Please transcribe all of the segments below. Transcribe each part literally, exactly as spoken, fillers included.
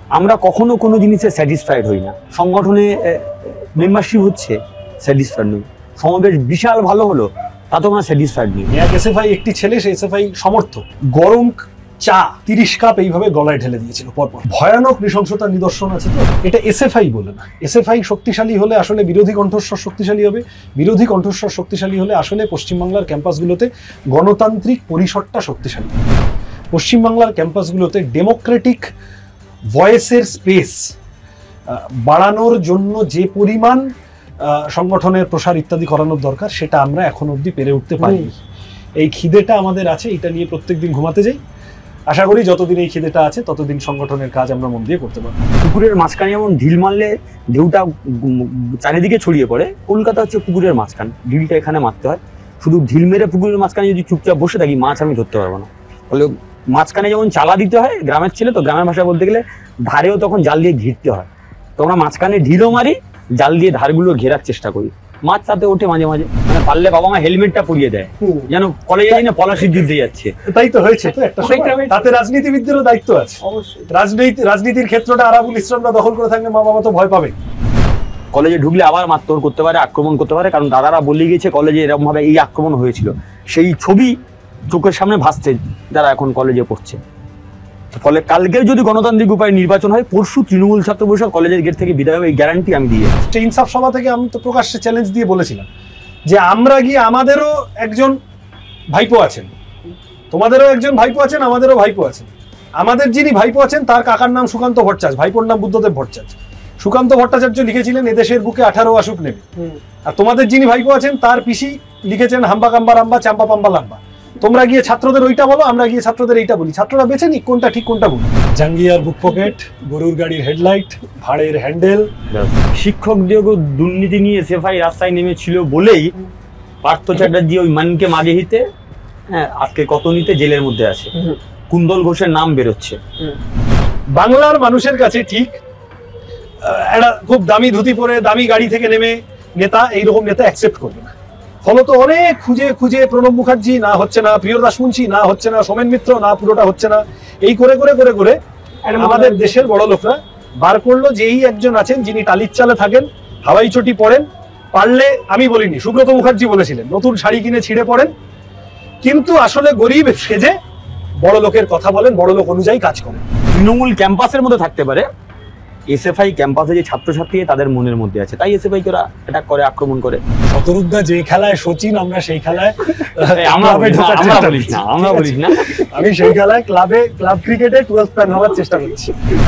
আমরা কখনো কোনো জিনিসে স্যাটিসফাইড হই না। সংগঠনে মেম্বারশিপ হচ্ছে, স্যাটিসফাইড নই। সমাবেশ বিশাল ভালো হলো, তাতেও আমরা স্যাটিসফাইড নেই। এক এসএফআই একটি ছেলে, সে এসএফআই সমর্থক, গরম চা তিরিশ কাপ এইভাবে গলায় ঢেলে দিয়েছিল পরপর। ভয়ানক নৃশংসতার নিদর্শন আছে। তো এটা এসএফআই বলে না। এসএফআই শক্তিশালী হলে আসলে বিরোধী কণ্ঠস্বর শক্তিশালী হবে, বিরোধী কণ্ঠস্বর শক্তিশালী হলে আসলে পশ্চিমবাংলার ক্যাম্পাসগুলোতে গণতান্ত্রিক পরিসরটা শক্তিশালী। পশ্চিমবাংলার ক্যাম্পাসগুলোতে ডেমোক্রেটিক ভয়েসের স্পেস বাড়ানোর জন্য যে পরিমাণ সংগঠনের প্রসার ইত্যাদি করানোর দরকার, সেটা আমরা এখন অবধি পেরে উঠতে পারিনি। এই খিদেটা আমাদের আছে, এটা নিয়ে প্রত্যেকদিন ঘুমাতে যাই। আশা করি যতদিন এই খিদেটা আছে ততদিন সংগঠনের কাজ আমরা মন দিয়ে করতে পারবো। পুকুরের মাঝখানে যেমন ঢিল মারলে ঢেউটা চারিদিকে ছড়িয়ে পড়ে, কলকাতা হচ্ছে পুকুরের মাঝখান, ঢিলটা এখানে মারতে হয়। শুধু ঢিল মেরে পুকুরের মাঝখানে যদি চুপচাপ বসে থাকি, মাছ আমি ধরতে পারবো না। ফলে মাঝখানে যেমন চালা দিতে হয়, গ্রামের ছেলে তো গ্রামের ভাষায় বলতে গেলে ধারেও তখন জাল দিয়ে ঘিরতে হয়। তো আমরা মাঝখানে ঢিলও মারি, জাল দিয়ে ধারগুলো ঘেরার চেষ্টা করি। মাছ তাতে ওঠে মাঝে মাঝে, মানে পারলে বাবা মা হেলমেটটা পরিয়ে দেয়, যেন কলেজে যাই না পলাশির যুদ্ধে যাচ্ছে। তাই তো হয়েছে তো একটা সময়। তাতে রাজনীতিবিদদেরও দায়িত্ব আছে অবশ্যই। রাজনীতি রাজনীতির ক্ষেত্রটা আরাবুল ইসলামরা দখল করে থাকলে মা বাবা তো ভয় পাবে। কলেজে ঢুকলে আবার মারধর করতে পারে, আক্রমণ করতে পারে, কারণ দাদারা বলে গিয়েছে কলেজে এরকম ভাবে এই আক্রমণ হয়েছিল। সেই ছবি চোখের সামনে ভাসছে যারা এখন কলেজে পড়ছে। ফলে কালকে যদি গণতান্ত্রিক উপায়ে নির্বাচন হয়, পরশু তৃণমূল ছাত্র পরিষদ কলেজের গেট থেকে বিদায় হবে, এই গ্যারান্টি আমি দিয়ে। ইনসাফ সভা থেকে আমি তো প্রকাশ্যে চ্যালেঞ্জ দিয়ে বলেছিলাম যে আমরা গিয়ে, আমাদেরও একজন ভাইপো আছেন, তোমাদেরও একজন ভাইপো আছেন, আমাদেরও ভাইপো আছেন। আমাদের যিনি ভাইপো আছেন তার কাকার নাম সুকান্ত ভট্টাচার্য, ভাইপোর নাম বুদ্ধদেব ভট্টাচার্য। সুকান্ত ভট্টাচার্য লিখেছিলেন এদেশের বুকে আঠারো আসুক নেবে। আর তোমাদের যিনি ভাইপো আছেন তার পিসি লিখেছেন হাম্বা কাম্বা রাম্বা চাম্পা পাম্বা লাম্বা। তোমরা গিয়ে ছাত্রদের ওইটা বলো, আমরা গিয়ে ছাত্রদের এইটা বলি। ছাত্ররা বেছে নি কোনটা ঠিক কোনটা ভুল। জাঙ্গিয়ার বুক পকেট, গরুর গাড়ির হেডলাইট, ভাড়ের হ্যান্ডেল। শিক্ষক দিয়েও দুর্নীতি নিয়ে এসএফআই রাস্তায় নেমেছিল বলেই পার্থ চ্যাটার্জি ওই মানকে মাগে হিতে হ্যাঁ আজকে কত নিতে জেলের মধ্যে আছে। কুন্দল ঘোষের নাম বেরোচ্ছে। বাংলার মানুষের কাছে ঠিক একটা খুব দামি ধুতি পরে দামি গাড়ি থেকে নেমে নেতা, এইরকম নেতা অ্যাকসেপ্ট করবে না। ফলত অনেক খুঁজে খুঁজে প্রণব মুখার্জি না হচ্ছে না, প্রিয়দাস মুন্সি না হচ্ছে না, সোমেন মিত্র না পুরোটা হচ্ছে না, এই করে করে করে করে আমাদের দেশের বড় লোকরা বার করলো যে এই একজন আছেন যিনি টালির চালে থাকেন, হাওয়াই চটি পরেন, পারলে আমি বলিনি সুব্রত মুখার্জি বলেছিলেন নতুন শাড়ি কিনে ছিঁড়ে পড়েন, কিন্তু আসলে গরিব সেজে বড় লোকের কথা বলেন, বড় লোক অনুযায়ী কাজ করেন। তৃণমূল ক্যাম্পাসের মধ্যে থাকতে পারে, এসএফআই ক্যাম্পাসে যে ছাত্রছাত্রী তাদের মনের মধ্যে আছে, তাই এসএফআই কে অ্যাটাক করে, আক্রমণ করে। শতরুদ্ধা যে খেলায় সচিন, আমরা সেই খেলায় আমরা বলিস না, আমরা বলিস না, আমি সেই খেলায় ক্লাবে ক্লাব ক্রিকেটে টুয়েলভ ম্যান হওয়ার চেষ্টা করছি।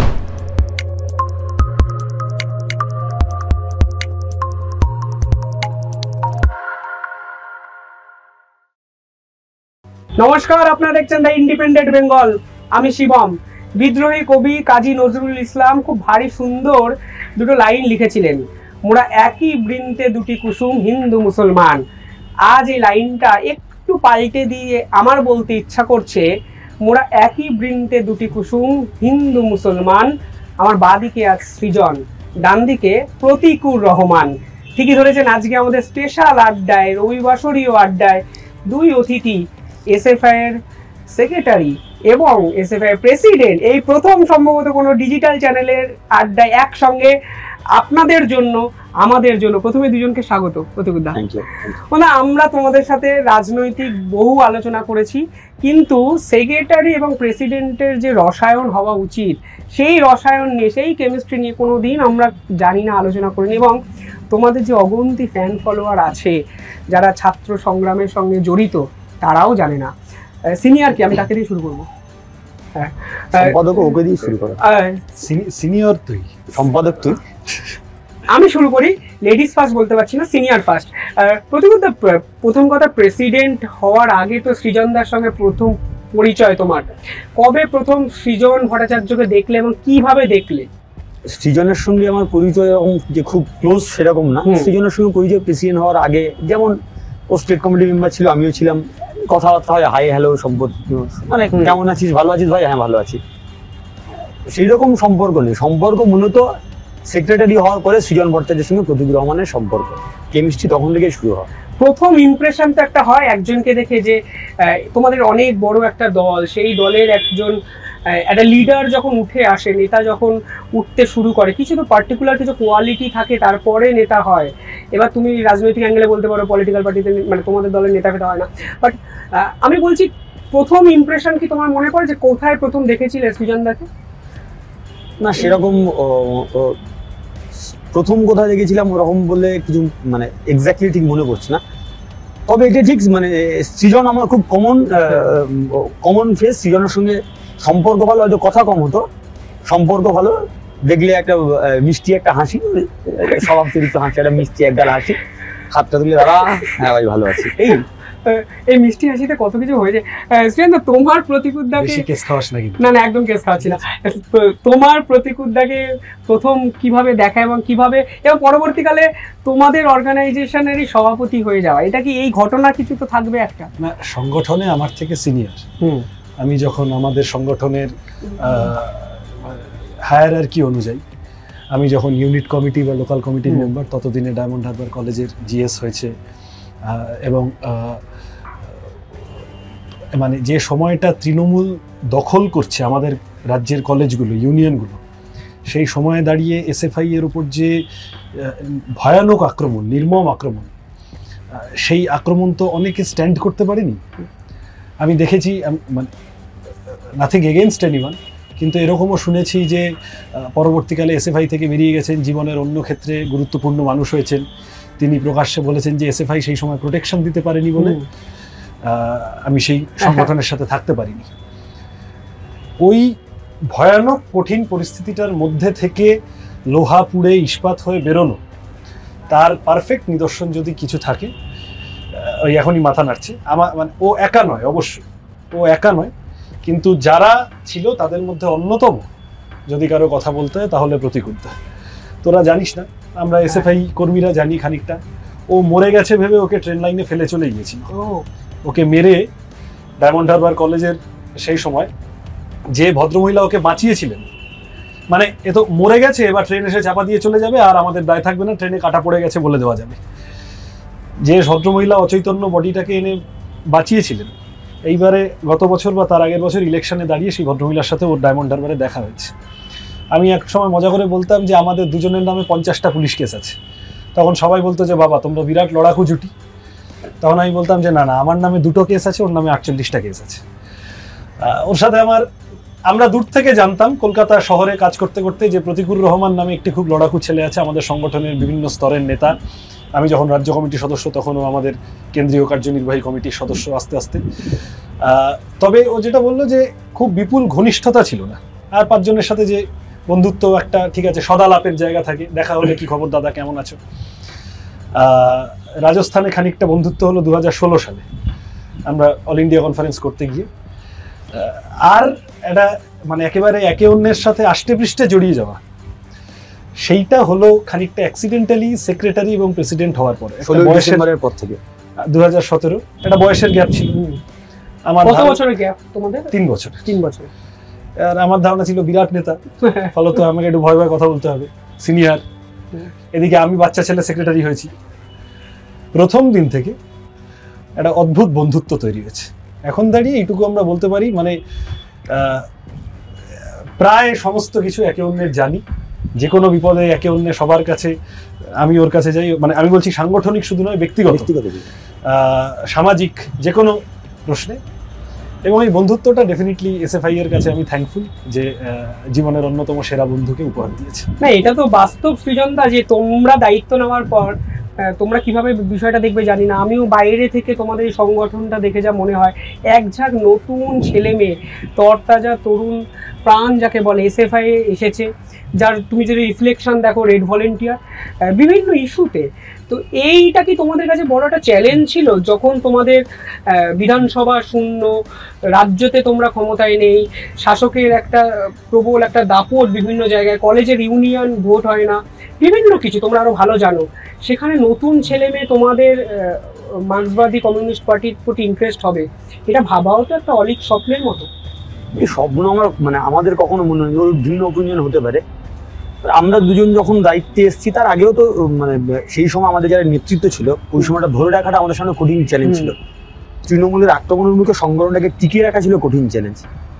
নমস্কার, আপনারা দেখছেন দ্য ইন্ডিপেন্ডেন্ট বেঙ্গল। আমি শিবম। বিদ্রোহী কবি কাজী নজরুল ইসলাম খুব ভারী সুন্দর দুটো লাইন লিখেছিলেন, মোরা একই বৃন্তে দুটি কুসুম হিন্দু মুসলমান। আজ এই লাইনটা একটু পাল্টে দিয়ে আমার বলতে ইচ্ছা করছে, মোরা একই বৃন্তে দুটি কুসুম হিন্দু মুসলমান। আমার বাঁদিকে আজ সৃজন, ডান দিকে প্রতিকুর রহমান। ঠিকই ধরেছেন, আজকে আমাদের স্পেশাল আড্ডায়, রবিবাসরীয় আড্ডায় দুই অতিথি, এসএফআই এর সেক্রেটারি এবং এসএফআই এর প্রেসিডেন্ট। এই প্রথম সম্ভবত কোনো ডিজিটাল চ্যানেলের আড্ডায় একসঙ্গে আপনাদের জন্য, আমাদের জন্য। প্রথমে দুজনকে স্বাগত। প্রতিকুদা, মানে আমরা তোমাদের সাথে রাজনৈতিক বহু আলোচনা করেছি, কিন্তু সেক্রেটারি এবং প্রেসিডেন্টের যে রসায়ন হওয়া উচিত, সেই রসায়ন নিয়ে, সেই কেমিস্ট্রি নিয়ে কোনো দিন আমরা জানি না, আলোচনা করিনি। এবং তোমাদের যে অগন্তি ফ্যান ফলোয়ার আছে যারা ছাত্র সংগ্রামের সঙ্গে জড়িত, তারাও জানে না। সিনিয়র কি, আমি তাকে দিয়ে শুরু করবো। হ্যাঁ, সম্পাদক ওকে দিয়ে শুরু করো। সিনিয়র তুই, সম্পাদক তুই। আমি শুরু করি, লেডিস ফার্স্ট বলতে পারছি না, সিনিয়র ফার্স্ট। প্রথমত প্রথম কথা, প্রেসিডেন্ট হওয়ার আগে তো সৃজনদার সঙ্গে প্রথম পরিচয় তোমার। কবে প্রথম সৃজন ভট্টাচার্যকে দেখলে এবং কিভাবে দেখলে? সৃজনের সঙ্গে আমার পরিচয় যে খুব ক্লোজ সেরকম না। সৃজনের সঙ্গে পরিচয় প্রেসিডেন্ট হওয়ার আগে, যেমন ও স্টেট কমিটি মেম্বার ছিল, আমিও ছিলাম, কথাবার্তা হয়, হাই হ্যালো সম্পদ, মানে কেমন আছিস, ভালো আছিস ভাই, হ্যাঁ ভালো আছি, সেই রকম সম্পর্ক নেই। সম্পর্ক মূলত সেক্রেটারি হওয়ার পরে সৃজন ভট্টাচার্যের সঙ্গে প্রতিকুর রহমানের সম্পর্ক, কেমিস্ট্রি তখন থেকে শুরু হয়। প্রথম ইমপ্রেশন তো একটা হয় একজনকে দেখে যে তোমাদের অনেক বড় একটা দল, সেই দলের একজন একটা লিডার যখন উঠে আসে, নেতা যখন উঠতে শুরু করে, কিছু তো পার্টিকুলার কিছু কোয়ালিটি থাকে, তারপরে নেতা হয়। এবার তুমি রাজনৈতিক অ্যাঙ্গেলে বলতে পারো পলিটিক্যাল পার্টিতে মানে তোমাদের দলের নেতা ফেতা হয় না, বাট আমি বলছি প্রথম ইমপ্রেশন কি তোমার মনে পড়ে যে কোথায় প্রথম দেখেছিলে সৃজনদাকে? না সেরকম প্রথম কোথায় দেখেছিলাম ওরকম বলে কিছু মানে এক্স্যাক্টলি ঠিক মনে পড়ছে না, তবে এটা ঠিক মানে সৃজন আমার খুব কমন কমন ফেস। সৃজনের সঙ্গে সম্পর্ক ভালো, হয়তো কথা কম হতো, সম্পর্ক ভালো, দেখলে একটা মিষ্টি একটা হাসি, স্বভাব চরিত্র হাসি, একটা মিষ্টি একগাল হাসি, হাতটা তুলে দাঁড়া, হ্যাঁ ভাই ভালো আছি, এই এই মিষ্টি হাসিতে কত কিছু হয়েছে। সৃজনদা তোমার প্রতিকুদ্দাকে কেস খাওয়াস নাকি? না না একদম কেস খাওয়াচ্ছি না, তোমার প্রতিকুদ্দাকে প্রথম কিভাবে দেখা এবং কিভাবে এবং পরবর্তীকালে তোমাদের অর্গানাইজেশনেরই সভাপতি হয়ে যাওয়া, এটা কি এই ঘটনা কিছু তো থাকবে একটা? না, সংগঠনে আমার থেকে সিনিয়র। হুম, আমি যখন আমাদের সংগঠনের হায়ারার্কি অনুযায়ী আমি যখন ইউনিট কমিটি বা লোকাল কমিটির মেম্বার, ততদিনে ডায়মন্ড হারবার কলেজের জিএস হয়েছে, এবং মানে যে সময়টা তৃণমূল দখল করছে আমাদের রাজ্যের কলেজগুলো, ইউনিয়নগুলো, সেই সময়ে দাঁড়িয়ে এসএফআই এর উপর যে ভয়ানক আক্রমণ, নির্মম আক্রমণ, সেই আক্রমণ তো অনেকে স্ট্যান্ড করতে পারেনি। আমি দেখেছি, মানে নাথিং এগেনস্ট এনিওয়ান, কিন্তু এরকমও শুনেছি যে পরবর্তীকালে এসএফআই থেকে বেরিয়ে গেছেন, জীবনের অন্য ক্ষেত্রে গুরুত্বপূর্ণ মানুষ হয়েছেন, তিনি প্রকাশ্যে বলেছেন যে এসএফআই সেই সময় প্রোটেকশন দিতে পারেনি বলে আমি সেই সংগঠনের সাথে থাকতে পারিনি। ওই ভয়ানক কঠিন পরিস্থিতিটার মধ্যে থেকে লোহা পুড়ে ইস্পাত হয়ে বেরোনো, তার পারফেক্ট নিদর্শন যদি কিছু থাকে, ওই এখনই মাথা নাড়ছে আমার, মানে ও একা নয়, অবশ্যই ও একা নয়, কিন্তু যারা ছিল তাদের মধ্যে অন্যতম যদি কারো কথা বলতে হয় তাহলে প্রতিকুদ্দা। তোরা জানিস না, আমরা এসএফআই কর্মীরা জানি খানিকটা, ও মরে গেছে ভেবে ওকে ট্রেন লাইনে ফেলে চলে গিয়েছিল। ওকে মেরে ডায়মন্ড হারবার কলেজের সেই সময় যে ভদ্রমহিলা ওকে বাঁচিয়েছিলেন, মানে এ তো মরে গেছে, এবার ট্রেন এসে চাপা দিয়ে চলে যাবে আর আমাদের দায় থাকবে না, ট্রেনে কাটা পড়ে গেছে বলে দেওয়া যাবে। যে ভদ্রমহিলা অচৈতন্য বডিটাকে এনে বাঁচিয়েছিলেন, এইবারে গত বছর বা তার আগের বছর ইলেকশনে দাঁড়িয়ে সেই ভদ্রমহিলার সাথে ওর ডায়মন্ড হারবারে দেখা হয়েছে। আমি এক সময় মজা করে বলতাম যে আমাদের দুজনের নামে পঞ্চাশটা পুলিশ কেস আছে। তখন সবাই বলতো যে বাবা তোমরা বিরাট লড়াকু জুটি। তখন আমি বলতাম যে না না, আমার নামে দুটো কেস আছে, ওর নামে আটচল্লিশটা কেস আছে। ওর সাথে আমার, আমরা দূর থেকে জানতাম কলকাতা শহরে কাজ করতে করতে যে প্রতিকুর রহমান নামে একটি খুব লড়াকু ছেলে আছে, আমাদের সংগঠনের বিভিন্ন স্তরের নেতা। আমি যখন রাজ্য কমিটির সদস্য তখনও আমাদের কেন্দ্রীয় কার্যনির্বাহী কমিটির সদস্য আস্তে আস্তে। তবে ও যেটা বললো যে খুব বিপুল ঘনিষ্ঠতা ছিল না, আর পাঁচজনের সাথে যে বন্ধুত্ব একটা, ঠিক আছে, সদালাপের জায়গা থাকে, দেখা হলে কি খবর দাদা কেমন আছো। রাজস্থানে খানিকটা বন্ধুত্ব হলো দু হাজার ষোলো সালে আমরা অল ইন্ডিয়া কনফারেন্স করতে গিয়ে। আর এটা মানে একেবারে একে অন্যের সাথে আষ্টে পৃষ্ঠে জড়িয়ে যাওয়া, সেইটা হলো খানিকটা অ্যাক্সিডেন্টালি সেক্রেটারি এবং প্রেসিডেন্ট হওয়ার পরে ডিসেম্বরের পর থেকে দু হাজার সতেরো। একটা বয়সের গ্যাপ ছিল। আমার কত বছরের গ্যাপ তোমাদের? তিন বছর। তিন বছর। আর আমার ধারণা ছিল বিরাট নেতা, ফলত আমাকে একটু ভয় ভয় কথা বলতে হবে, সিনিয়র। এদিকে আমি বাচ্চা ছেলে সেক্রেটারি হয়েছি। প্রথম দিন থেকে একটা অদ্ভুত বন্ধুত্ব তৈরি হয়েছে। এখন দাঁড়িয়ে এইটুকু আমরা বলতে পারি, মানে প্রায় সমস্ত কিছু একে অন্যের জানি, যে কোনো বিপদে একে অন্যের সবার কাছে, আমি ওর কাছে যাই, মানে আমি বলছি সাংগঠনিক শুধু নয়, ব্যক্তিগত সামাজিক যে কোনো প্রশ্নে। এবং এই বন্ধুত্বটা ডেফিনেটলি এসএফআই এর কাছে আমি থ্যাঙ্কফুল যে জীবনের অন্যতম সেরা বন্ধুকে উপহার দিয়েছে। না এটা তো বাস্তব সৃজনদা, যে তোমরা দায়িত্ব নেওয়ার পর তোমরা কিভাবে বিষয়টা দেখবে জানি না, আমিও বাইরে থেকে তোমাদের এই সংগঠনটা দেখে যা মনে হয়, এক ঝাঁক নতুন ছেলে মেয়ে, তরতাজা তরুণ প্রাণ যাকে বলে এসএফআই এসেছে, যার তুমি যদি রিফ্লেকশন দেখো, রেড ভলেন্টিয়ার বিভিন্ন ইস্যুতে। তো এইটা কি তোমাদের কাছে বড় একটা চ্যালেঞ্জ ছিল যখন তোমাদের বিধানসভা শূন্য, রাজ্যতে তোমরা ক্ষমতায় নেই, শাসকের একটা প্রবল একটা দাপট বিভিন্ন জায়গায়, কলেজের ইউনিয়ন ভোট হয় না, বিভিন্ন কিছু তোমরা আরো ভালো জানো, সেখানে নতুন ছেলে মেয়ে তোমাদের মার্ক্সবাদী কমিউনিস্ট পার্টির প্রতি ইন্টারেস্ট হবে, এটা ভাবাও তো একটা অলিক স্বপ্নের মতো। এই স্বপ্ন আমরা মানে আমাদের কখনো মনে হয় ওর ভিন্ন অপিনিয়ন হতে পারে। আমরা দুজন যখন দায়িত্বে এসেছি তার আগেও তো মানে সেই সময় আমাদের যারা নেতৃত্ব ছিল ওই সময়টা ধরে রাখাটা আমাদের সামনে কঠিন চ্যালেঞ্জ ছিল। তৃণমূলের আক্রমণের মুখে সংগঠনটাকে টিকিয়ে রাখা ছিল কঠিন চ্যালেঞ্জ।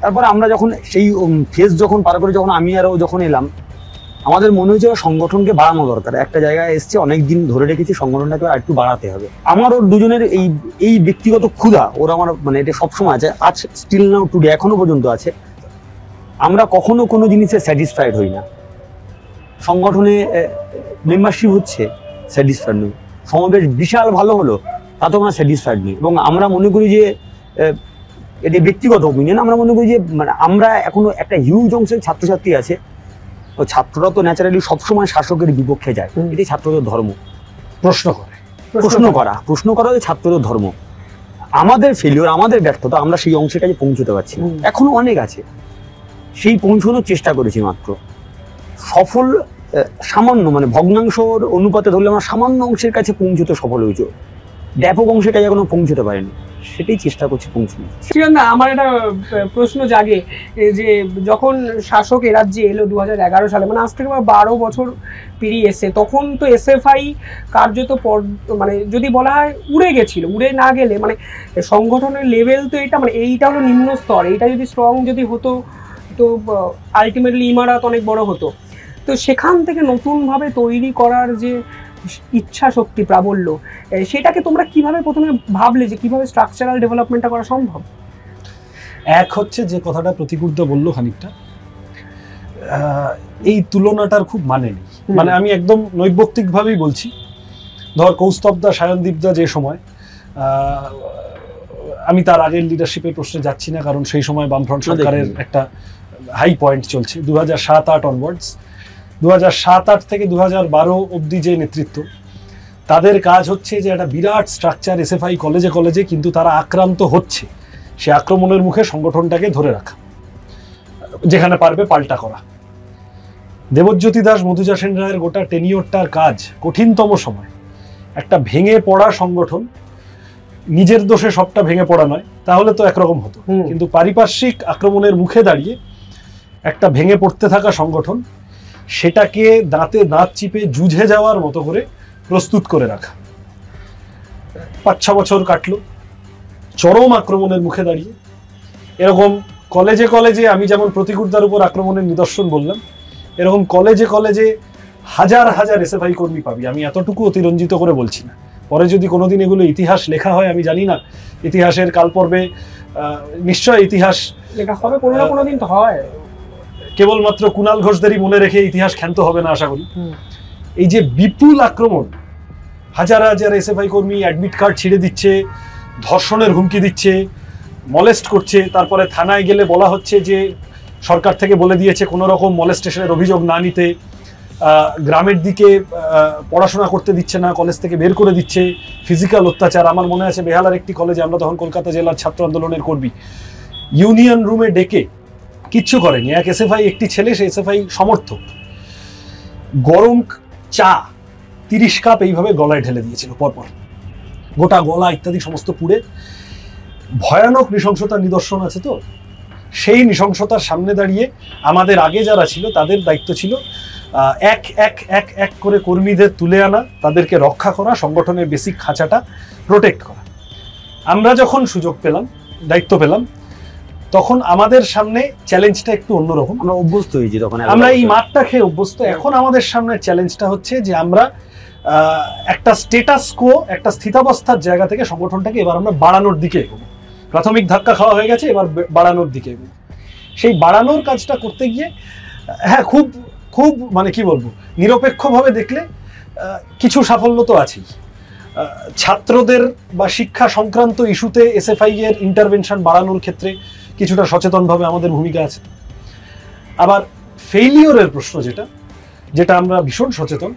তারপর আমরা যখন সেই ফেজ যখন পার করে যখন আমি আরও যখন এলাম, আমাদের মনে হয়েছে সংগঠনকে বাড়ানো দরকার। একটা জায়গায় এসছে, অনেক দিন ধরে রেখেছি, সংগঠনটাকে আর একটু বাড়াতে হবে। আমার ওর দুজনের এই এই ব্যক্তিগত ক্ষুধা ওর আমার মানে এটা সবসময় আছে, আজ স্টিল নাও টুডে এখনো পর্যন্ত আছে। আমরা কখনো কোনো জিনিসে স্যাটিসফাইড হই না। সংগঠনে মেম্বারশিপ হচ্ছে, স্যাটিসফাইড নই। সমাবেশ বিশাল ভালো হলো, তাতেও আমরা স্যাটিসফাইড নই। এবং আমরা মনে করি যে এটা ব্যক্তিগত ওপিনিয়ন, আমরা মনে করি যে মানে আমরা এখনো একটা হিউজ অংশের ছাত্রছাত্রী আছে, তো ছাত্ররা তো ন্যাচারালি সবসময় শাসকের বিপক্ষে যায়। এটাই ছাত্রদের ধর্ম, প্রশ্ন করে প্রশ্ন করা প্রশ্ন করা হচ্ছে ছাত্রদের ধর্ম। আমাদের ফেলিওর, আমাদের ব্যর্থতা, আমরা সেই অংশের কাছে পৌঁছতে পারছি না। এখনো অনেক আছে, সেই পৌঁছানোর চেষ্টা করেছি মাত্র। সফল সামান্য মানে ভগ্নাংশর অনুপাতে ধরলে আমরা সামান্য অংশের কাছে পৌঁছতে সফল হয়েছে, ব্যাপক অংশের কাছে এখনো পৌঁছতে পারেনি, সেটাই চেষ্টা করছি পৌঁছানো। না, আমার একটা প্রশ্ন জাগে যে যখন শাসক এ রাজ্যে এলো দু হাজার এগারো সালে, মানে আজ থেকে বারো বছর পেরিয়ে এসে, তখন তো এসএফআই কার্যত মানে যদি বলা হয় উড়ে গেছিল। উড়ে না গেলে মানে সংগঠনের লেভেল তো এটা মানে এইটা হলো নিম্ন স্তর, এইটা যদি স্ট্রং যদি হতো তো আলটিমেটলি ইমারত অনেক বড় হতো। তো সেখান থেকে নতুনভাবে তৈরি করার যে ইচ্ছা শক্তি, প্রাবল্য, সেটাকে তোমরা কিভাবে প্রথমে ভাবলে যে কিভাবে স্ট্রাকচারাল ডেভেলপমেন্টটা করা সম্ভব? এক হচ্ছে যে কথাটা প্রতিকূর্দা বললো খানিকটা, এই তুলনাটার খুব মানে নেই। মানে আমি একদম নৈর্ব্যক্তিক ভাবেই বলছি, ধর কৌস্তবদা, সায়নদীপদা যে সময়, আমি তার আগের লিডারশিপের প্রশ্নে যাচ্ছি না, কারণ সেই সময় বামফ্রন্ট সরকারের একটা হাই পয়েন্ট চলছে দু হাজার সাত আট অনওয়ার্ডস। দু হাজার সাত আট থেকে দু হাজার বারো অব্দি যে নেতৃত্ব, তাদের কাজ হচ্ছে যে একটা বিরাট স্ট্রাকচার এসএফআই কলেজে কলেজে, কিন্তু তারা আক্রান্ত হচ্ছে, সে আক্রমণের মুখে সংগঠনটাকে ধরে রাখা, যেখানে পারবে পাল্টা করা। দেবজ্যোতি দাস, মধুজা সেন রায়ের গোটা টেনিওরটার কাজ কঠিনতম সময় একটা ভেঙে পড়া সংগঠন, নিজের দোষে সবটা ভেঙে পড়া নয়, তাহলে তো একরকম হতো, কিন্তু পারিপার্শ্বিক আক্রমণের মুখে দাঁড়িয়ে একটা ভেঙে পড়তে থাকা সংগঠন, সেটাকে দাঁতে দাঁত চিপে যুঝে যাওয়ার মতো করে প্রস্তুত করে রাখা। পাঁচ ছ বছর কাটলো চরম আক্রমণের মুখে দাঁড়িয়ে। এরকম কলেজে কলেজে, আমি যেমন প্রতিকূর্দার উপর আক্রমণের নিদর্শন বললাম, এরকম কলেজে কলেজে হাজার হাজার এসএফআই কর্মী পাবি। আমি এতটুকু অতিরঞ্জিত করে বলছি না, পরে যদি কোনোদিন এগুলো ইতিহাস লেখা হয়, আমি জানি না, ইতিহাসের কালপর্বে নিশ্চয় ইতিহাস লেখা হবে, কোনো না কোনো দিন তো হয়। কেবলমাত্র কুণাল ঘোষদেরই মনে রেখে ইতিহাস ক্ষান্ত হবে না আশা করি। এই যে বিপুল আক্রমণ, হাজার হাজার এসএফআই কর্মী অ্যাডমিট কার্ড ছিঁড়ে দিচ্ছে, ধর্ষণের হুমকি দিচ্ছে, মলেস্ট করছে, তারপরে থানায় গেলে বলা হচ্ছে যে সরকার থেকে বলে দিয়েছে কোনো রকম মলেস্টেশনের অভিযোগ না নিতে, গ্রামের দিকে পড়াশোনা করতে দিচ্ছে না, কলেজ থেকে বের করে দিচ্ছে, ফিজিক্যাল অত্যাচার। আমার মনে আছে বেহালার একটি কলেজে, আমরা তখন কলকাতা জেলার ছাত্র আন্দোলনের কর্মী, ইউনিয়ন রুমে ডেকে কিচ্ছু করেনি, এক এসএফআই একটি ছেলে, সে এসএফআই সমর্থক, গরম চা তিরিশ কাপ এইভাবে গলায় ঢেলে দিয়েছিল পরপর, গোটা গলা ইত্যাদি সমস্ত পুড়ে। ভয়ানক নৃশংসতার নিদর্শন আছে। তো সেই নৃশংসতার সামনে দাঁড়িয়ে আমাদের আগে যারা ছিল, তাদের দায়িত্ব ছিল এক এক এক এক করে কর্মীদের তুলে আনা, তাদেরকে রক্ষা করা, সংগঠনের বেসিক খাঁচাটা প্রোটেক্ট করা। আমরা যখন সুযোগ পেলাম, দায়িত্ব পেলাম, তখন আমাদের সামনে চ্যালেঞ্জটা একটু অন্যরকম। আমরা অভ্যস্ত হয়েছি তখন, আমরা এই মাঠটা খেয়ে অভ্যস্ত। এখন আমাদের সামনে চ্যালেঞ্জটা হচ্ছে যে আমরা একটা স্টেটাস কো, একটা স্থিতাবস্থার জায়গা থেকে সংগঠনটাকে এবার আমরা বাড়ানোর দিকে এগোবো। প্রাথমিক ধাক্কা খাওয়া হয়ে গেছে, এবার বাড়ানোর দিকে এগোবো। সেই বাড়ানোর কাজটা করতে গিয়ে, হ্যাঁ, খুব খুব মানে কি বলবো, নিরপেক্ষভাবে দেখলে কিছু সাফল্য তো আছেই। ছাত্রদের বা শিক্ষা সংক্রান্ত ইস্যুতে এসএফআই এর ইন্টারভেনশন বাড়ানোর ক্ষেত্রে কিছুটা সচেতনভাবে আমাদের ভূমিকা আছে। আবার ফেইলিওরের প্রশ্ন, যেটা যেটা আমরা ভীষণ সচেতন,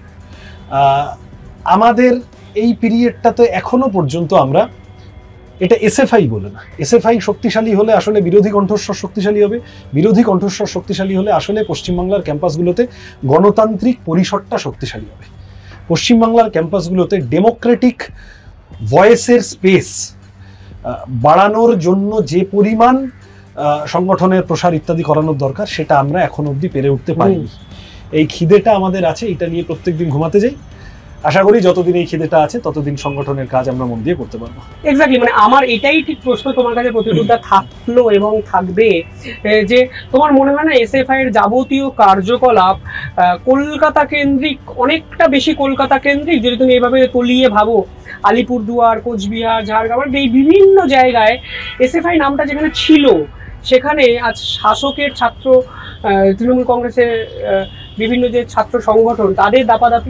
আমাদের এই পিরিয়ডটাতে এখনো পর্যন্ত আমরা, এটা এসএফআই বলে না, এসএফআই শক্তিশালী হলে আসলে বিরোধী কণ্ঠস্বর শক্তিশালী হবে, বিরোধী কণ্ঠস্বর শক্তিশালী হলে আসলে পশ্চিমবাংলার ক্যাম্পাসগুলোতে গণতান্ত্রিক পরিসরটা শক্তিশালী হবে। পশ্চিমবাংলার ক্যাম্পাসগুলোতে ডেমোক্রেটিক ভয়েসের স্পেস বাড়ানোর জন্য যে পরিমাণ সংগঠনের প্রসার ইত্যাদি করানোর দরকার, সেটা আমরা এখন অবধি পেরে উঠতে পারিনি। এই খিদেটা আমাদের আছে, এটা নিয়ে প্রত্যেকদিন ঘুমাতে যাই। আশা করি যতদিন এই খিদেটা আছে ততদিন সংগঠনের কাজ আমরা মন দিয়ে করতে পারবো। এক্স্যাক্টলি, মানে আমার এটাই ঠিক প্রশ্ন তোমার কাছে প্রতিযোগিতা থাকলো এবং থাকবে, যে তোমার মনে হয় না এসএফআই এর যাবতীয় কার্যকলাপ কলকাতা কেন্দ্রিক, অনেকটা বেশি কলকাতা কেন্দ্রিক? যদি তুমি এইভাবে তলিয়ে ভাবো, আলিপুরদুয়ার, কোচবিহার, ঝাড়গ্রাম, এই বিভিন্ন জায়গায় এসএফআই নামটা যেখানে ছিল সেখানে আজ শাসকের ছাত্র, তৃণমূল কংগ্রেসের বিভিন্ন যে ছাত্র সংগঠন, তাদের দাপাদাপি।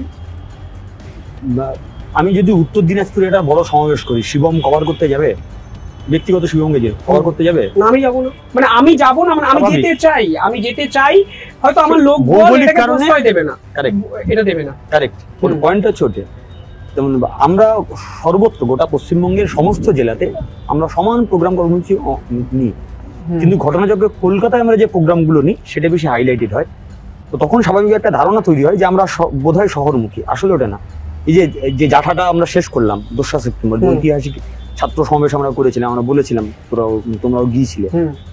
আমি যদি উত্তর দিনাজপুরে একটা বড় সমাবেশ করি, শিবম কভার করতে যাবে? ব্যক্তিগত শিবমকে যে কভার করতে যাবে? না, আমি যাবো না, মানে আমি যাবো না, মানে আমি যেতে চাই, আমি যেতে চাই, হয়তো আমার লোক ভৌগোলিক কারণে দেবে না, কারেক্ট, এটা দেবে না, কারেক্ট। পয়েন্ট হচ্ছে ওটা। যেমন আমরা সর্বত্র গোটা পশ্চিমবঙ্গের সমস্ত জেলাতে আমরা সমান প্রোগ্রাম কর্মসূচি নিই, কিন্তু ঘটনাচক্রে কলকাতায় আমরা যে প্রোগ্রামগুলো নিই সেটা বেশি হাইলাইটেড হয়। তো তখন স্বাভাবিক একটা ধারণা তৈরি হয় যে আমরা বোধহয় শহরমুখী। আসলে ওটা না। এই যে যে জাঠাটা আমরা শেষ করলাম দোসরা সেপ্টেম্বর, যে ঐতিহাসিক ছাত্র সমাবেশ আমরা করেছিলাম, আমরা বলেছিলাম তোরাও তোমরাও গিয়েছিলে,